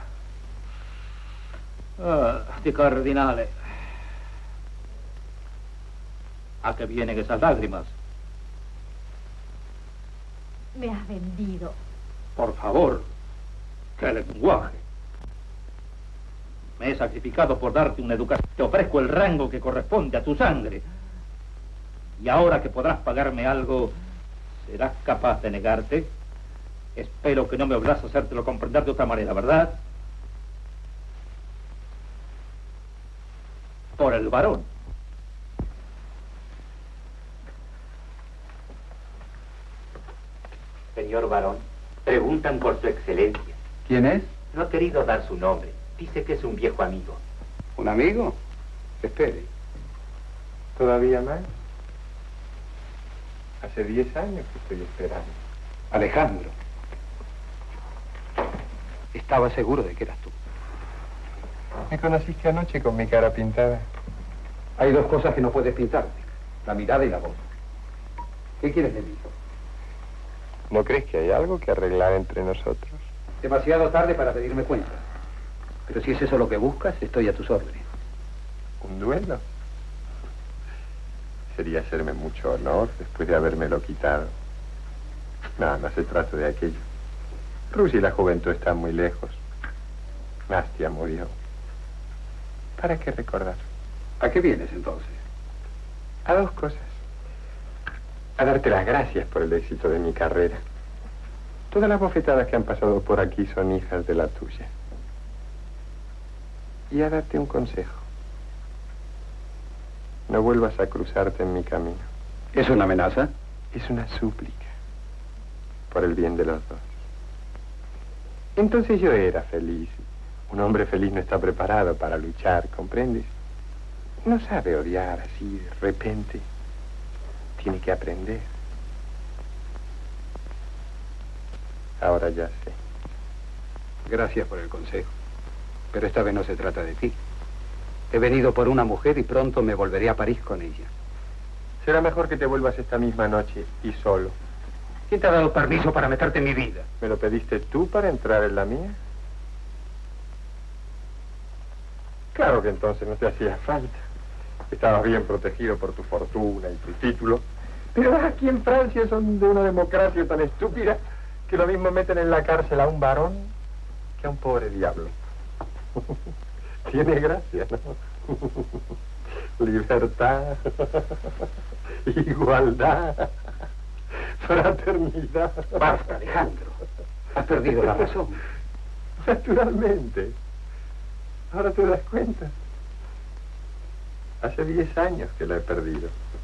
Ah, di cardinale. ¿A qué vienen esas lágrimas? Me has vendido. Por favor, qué lenguaje. Me he sacrificado por darte una educación. Te ofrezco el rango que corresponde a tu sangre. Y ahora que podrás pagarme algo, serás capaz de negarte. Espero que no me obligas a hacértelo comprender de otra manera, ¿verdad? Por el varón. Señor varón, preguntan por su excelencia. ¿Quién es? No ha querido dar su nombre. Dice que es un viejo amigo. ¿Un amigo? Espere. ¿Todavía más? Hace diez años que estoy esperando. Alejandro. Estaba seguro de que eras tú. Me conociste anoche con mi cara pintada. Hay dos cosas que no puedes pintarte. La mirada y la voz. ¿Qué quieres de mí? ¿No crees que hay algo que arreglar entre nosotros? Demasiado tarde para pedirme cuentas. Pero si es eso lo que buscas, estoy a tus órdenes. ¿Un duelo? Sería hacerme mucho honor después de habérmelo quitado. No, no se trata de aquello. Rusia y la juventud están muy lejos. Nastia murió. ¿Para qué recordar? ¿A qué vienes entonces? A dos cosas. A darte las gracias por el éxito de mi carrera. Todas las bofetadas que han pasado por aquí son hijas de la tuya. Y a darte un consejo. No vuelvas a cruzarte en mi camino. ¿Es una amenaza? Es una súplica. Por el bien de los dos. Entonces yo era feliz. Un hombre feliz no está preparado para luchar, ¿comprendes? No sabe odiar así de repente. Tiene que aprender. Ahora ya sé. Gracias por el consejo. Pero esta vez no se trata de ti. He venido por una mujer y pronto me volveré a París con ella. Será mejor que te vuelvas esta misma noche y solo. ¿Quién te ha dado permiso para meterte en mi vida? ¿Me lo pediste tú para entrar en la mía? Claro que entonces no te hacía falta. Estabas bien protegido por tu fortuna y tu título. Pero aquí en Francia son de una democracia tan estúpida que lo mismo meten en la cárcel a un varón que a un pobre diablo. Tiene gracia, ¿no? Libertad, igualdad, fraternidad. Basta, Alejandro. Has perdido la razón. Naturalmente. Ahora te das cuenta. Hace diez años que la he perdido.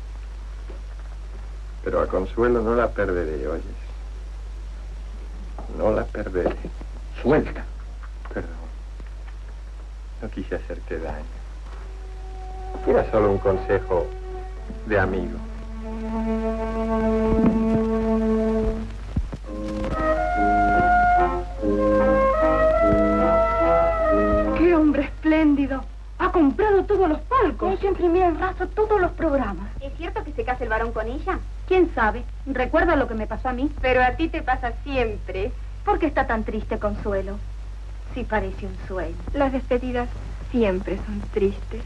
Pero a Consuelo no la perderé, oyes. No la perderé. Suelta. Perdón. No quise hacerte daño. Era solo un consejo de amigo. ¡Qué hombre espléndido! Ha comprado todos los palcos. Hay que imprimir en raso todos los programas. ¿Es cierto que se casa el varón con ella? ¿Quién sabe? ¿Recuerda lo que me pasó a mí? Pero a ti te pasa siempre. ¿Por qué está tan triste, Consuelo? Sí parece un sueño. Las despedidas siempre son tristes.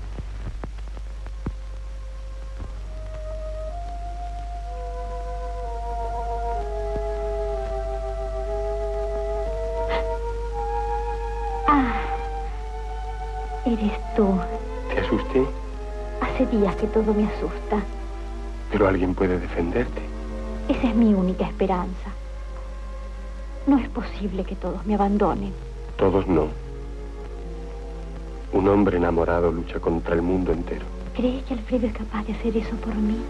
Ah, eres tú. ¿Te asusté? Hace días que todo me asusta. Pero alguien puede defenderte. Esa es mi única esperanza. No es posible que todos me abandonen. Todos no. Un hombre enamorado lucha contra el mundo entero. ¿Crees que Alfredo es capaz de hacer eso por mí?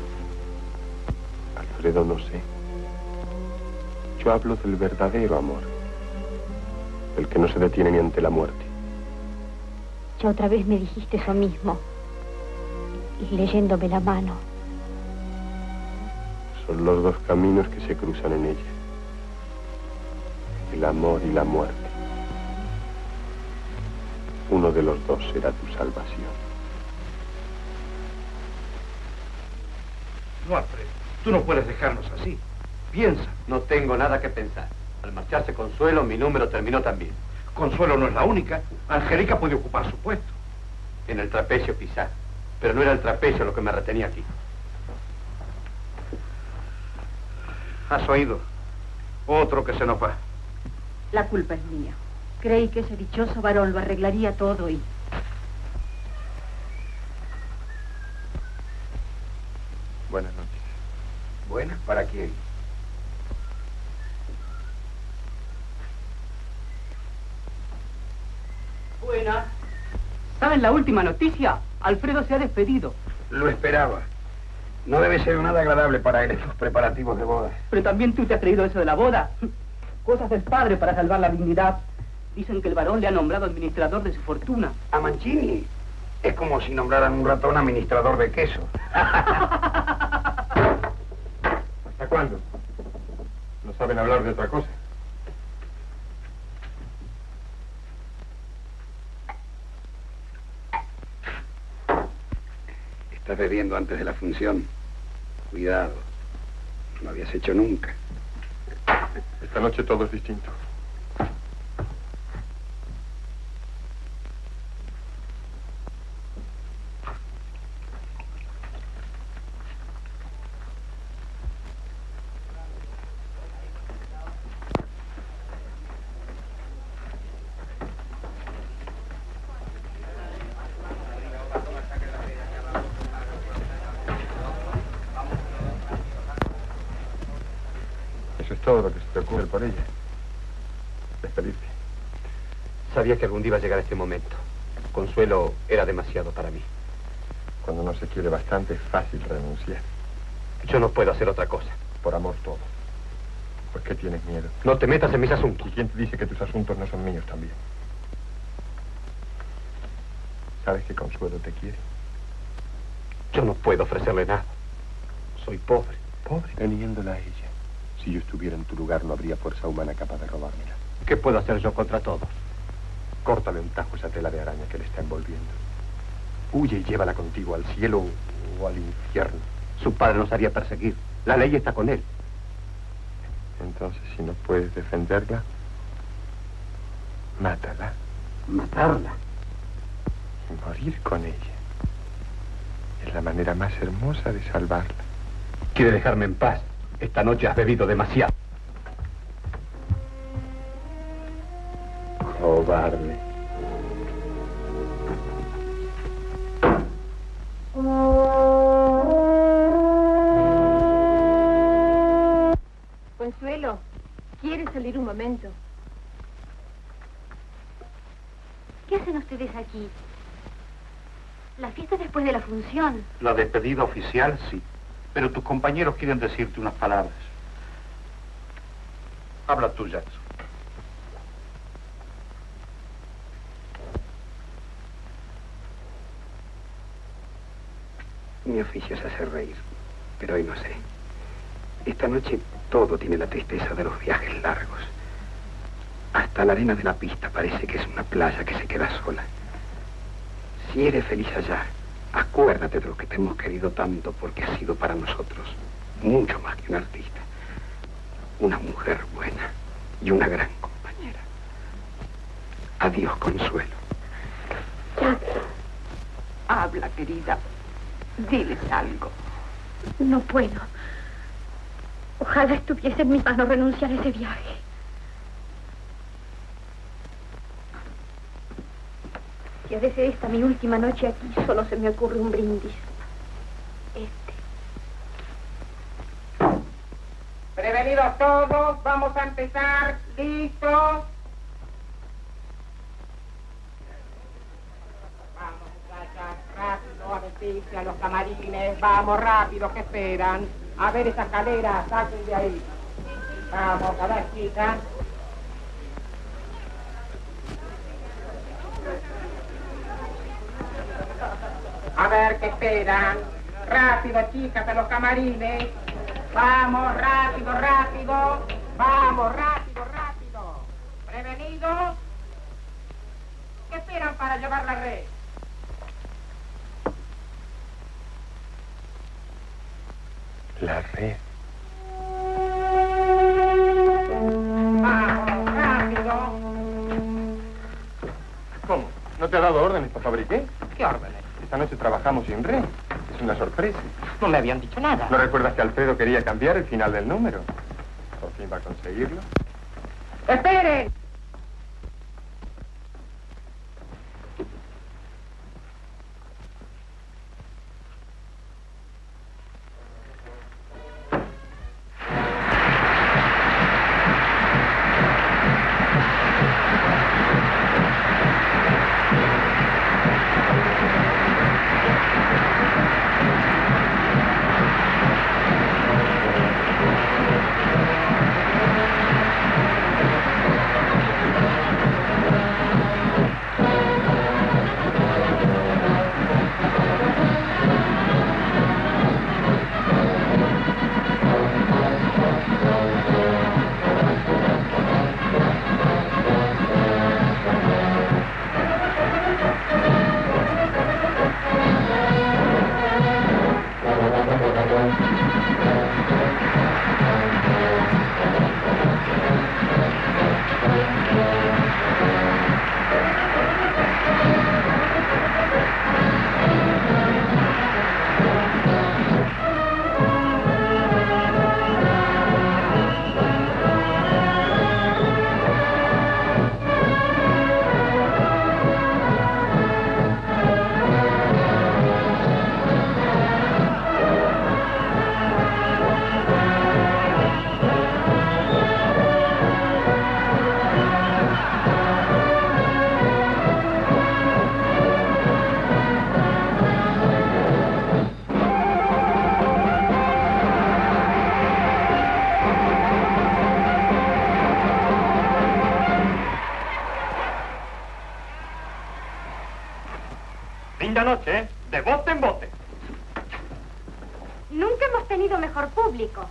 Alfredo, no sé. Yo hablo del verdadero amor. El que no se detiene ni ante la muerte. Ya otra vez me dijiste eso mismo. Y leyéndome la mano. Son los dos caminos que se cruzan en ella. El amor y la muerte. Uno de los dos será tu salvación. No, Alfredo, tú no puedes dejarnos así. Piensa. No tengo nada que pensar. Al marcharse Consuelo, mi número terminó también. Consuelo no es la única. Angélica puede ocupar su puesto. En el trapecio quizá. Pero no era el trapecio lo que me retenía aquí. ¿Has oído? Otro que se nos va. La culpa es mía. Creí que ese dichoso varón lo arreglaría todo y... Buenas noches. ¿Buenas? ¿Para quién? ¿Saben la última noticia? Alfredo se ha despedido. Lo esperaba. No debe ser nada agradable para él estos preparativos de boda. Pero también tú te has creído eso de la boda. Cosas del padre para salvar la dignidad. Dicen que el varón le ha nombrado administrador de su fortuna. ¿A Mancini? Es como si nombraran un ratón administrador de queso. ¿Hasta cuándo? ¿No saben hablar de otra cosa? Estás bebiendo antes de la función. Cuidado. No lo habías hecho nunca. Esta noche todo es distinto. Todo lo que se te ocurre por ella. Despedirte. Sabía que algún día iba a llegar este momento. Consuelo era demasiado para mí. Cuando no se quiere bastante es fácil renunciar. Yo no puedo hacer otra cosa. Por amor todo. ¿Por qué tienes miedo? No te metas en mis asuntos. ¿Y quién te dice que tus asuntos no son míos también? ¿Sabes que Consuelo te quiere? Yo no puedo ofrecerle nada. Soy pobre. ¿Pobre? Teniéndola a ella. Si yo estuviera en tu lugar, no habría fuerza humana capaz de robármela. ¿Qué puedo hacer yo contra todos? Córtale un tajo a esa tela de araña que le está envolviendo. Huye y llévala contigo al cielo o al infierno. Su padre nos haría perseguir. La ley está con él. Entonces, si no puedes defenderla, mátala. ¿Matarla? Y morir con ella. Es la manera más hermosa de salvarla. Quiere dejarme en paz. Esta noche has bebido demasiado. Cobarde. Consuelo, ¿quieres salir un momento? ¿Qué hacen ustedes aquí? La fiesta después de la función. La despedida oficial, sí. Pero tus compañeros quieren decirte unas palabras. Habla tú, Jackson. Mi oficio es hacer reír, pero hoy no sé. Esta noche todo tiene la tristeza de los viajes largos. Hasta la arena de la pista parece que es una playa que se queda sola. Si eres feliz allá, acuérdate de lo que te hemos querido tanto porque has sido para nosotros mucho más que un artista. Una mujer buena y una gran compañera. Adiós, Consuelo. Jackson. Habla, querida. Diles algo. No puedo. Ojalá estuviese en mis manos renunciar a ese viaje. Si ha de ser esta mi última noche aquí, solo se me ocurre un brindis. Este. Prevenidos todos, vamos a empezar. ¿Listos? Vamos, muchachas, rápido, a vestirse a los camarines. Vamos, rápido, que esperan. A ver esa escalera, saquen de ahí. Vamos, a ver, chicas. A ver, ¿qué esperan? Rápido, chicas, a los camarines. Vamos, rápido, rápido. Vamos, rápido, rápido. ¿Prevenidos? ¿Qué esperan para llevar la red? La red. Vamos, rápido. ¿Cómo? ¿No te ha dado órdenes para fabriqué? ¿Qué órdenes? Esta noche trabajamos sin red. Es una sorpresa. No me habían dicho nada. ¿No recuerdas que Alfredo quería cambiar el final del número? Por fin va a conseguirlo. ¡Esperen! esta noche, ¿eh? De bote en bote. Nunca hemos tenido mejor público.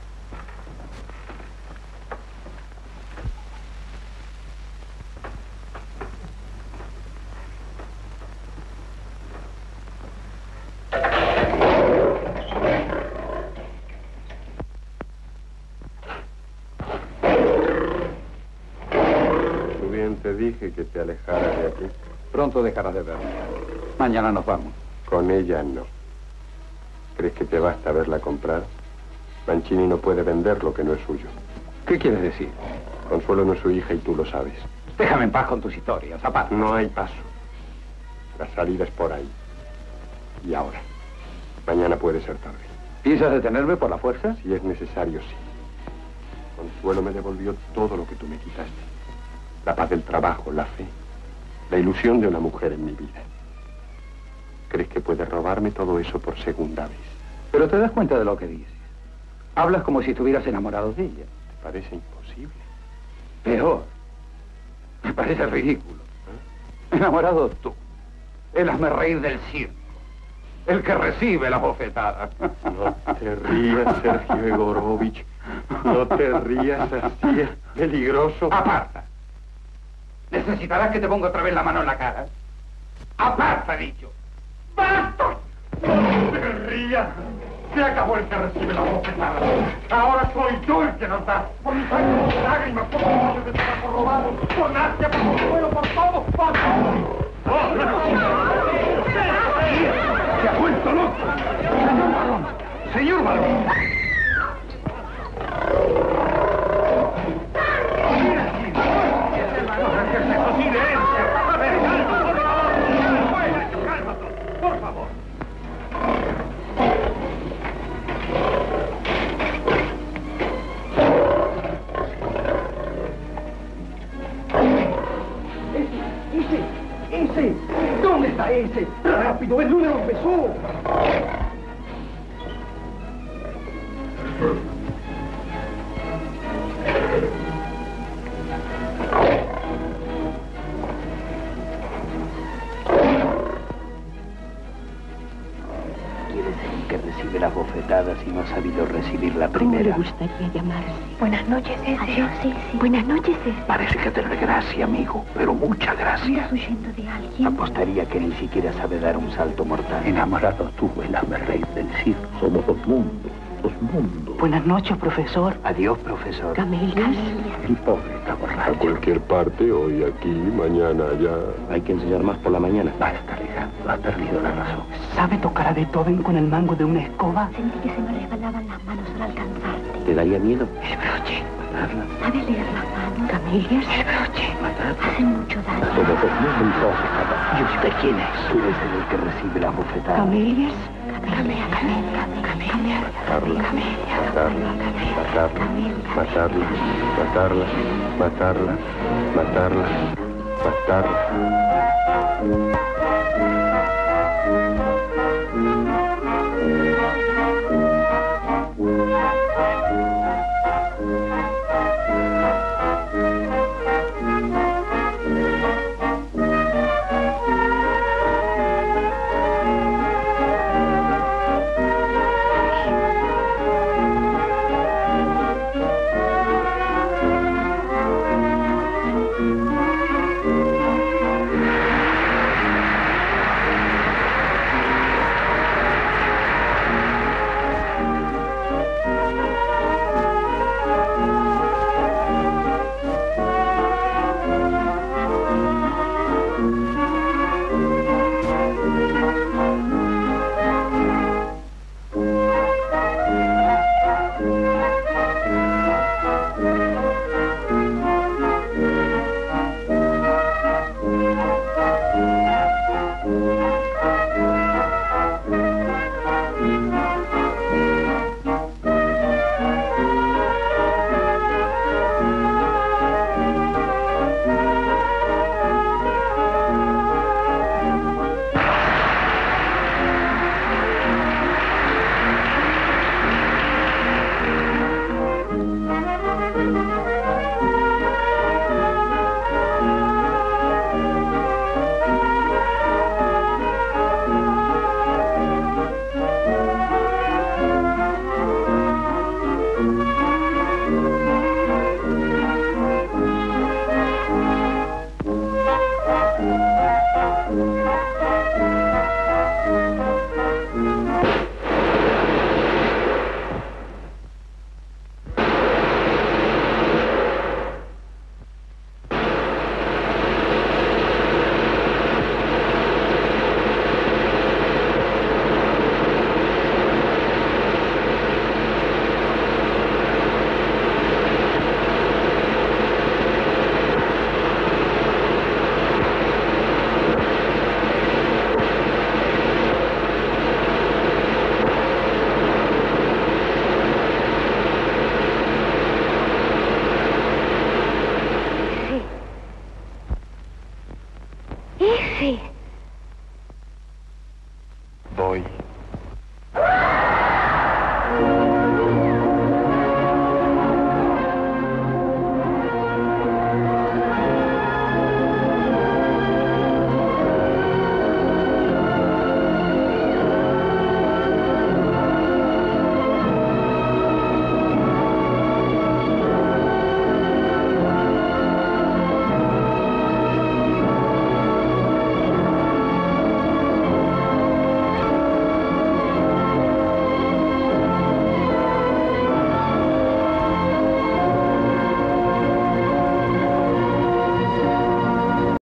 Te dije que te alejaras de aquí. Pronto dejarás de verla. Mañana nos vamos. Con ella no. ¿Crees que te basta verla comprar? Mancini no puede vender lo que no es suyo. ¿Qué quieres decir? Consuelo no es su hija y tú lo sabes. Déjame en paz con tus historias, Zapata. No hay paso. La salida es por ahí. Y ahora. Mañana puede ser tarde. ¿Piensas detenerme por la fuerza? Si es necesario, sí. Consuelo me devolvió todo lo que tú me quitaste. La paz del trabajo, la fe, la ilusión de una mujer en mi vida. ¿Crees que puedes robarme todo eso por segunda vez? Pero te das cuenta de lo que dices. Hablas como si estuvieras enamorado de ella. ¿Te parece imposible? Peor. Me parece ridículo. ¿Eh? Enamorado tú. El hazme reír del circo. El que recibe la bofetada. No te rías, Sergio Egorovich. No te rías así, es peligroso. Aparta. ¿Necesitarás que te ponga otra vez la mano en la cara? ¡Aparta, dicho! ¡Basta! ¡No te rías! Se acabó el que recibe la bofetada. Ahora soy yo el que nos da. Por mis años de lágrimas, por mis años de trabajo robado, por Nadia, por Consuelo, por todo, por todo. ¡Se ha vuelto loco! ¡Señor Barón! ¡Señor Barón! A ver, calma, por favor. Calma, por favor. Ese, ese, ese. ¿Dónde está ese? Rápido, el lunes lo empezó. Las bofetadas y no ha sabido recibir la ¿Cómo primera. le gustaría llamarse? Buenas noches, César. Adiós, Ceci. Buenas noches, Ceci. Parece que tener gracia, amigo, pero mucha gracia. ¿Estás huyendo de alguien? Apostaría que ni siquiera sabe dar un salto mortal. Enamorado tú, el hazme reír del circo. Somos dos mundos, dos mundos. Buenas noches, profesor. Adiós, profesor. Camelias. El pobre está borracho. A cualquier parte, hoy aquí, mañana allá. Hay que enseñar más por la mañana. Basta, Alejandro, has perdido la razón. ¿Sabe tocar a Beethoven con el mango de una escoba? Sentí que se me resbalaban las manos al alcanzarte. ¿Te daría miedo? El broche. Matarla. ¿Sabes leer las manos? Camelias. El broche. Matarla. Hace mucho daño. Somos dos mundos. ¿Y usted quién es? Tú eres el que recibe la bofetada. Camelias. Camelia, Camelia, Camelia. Matarla, matarla, matarla, matarla, matarla, matarla, matarla, matarla.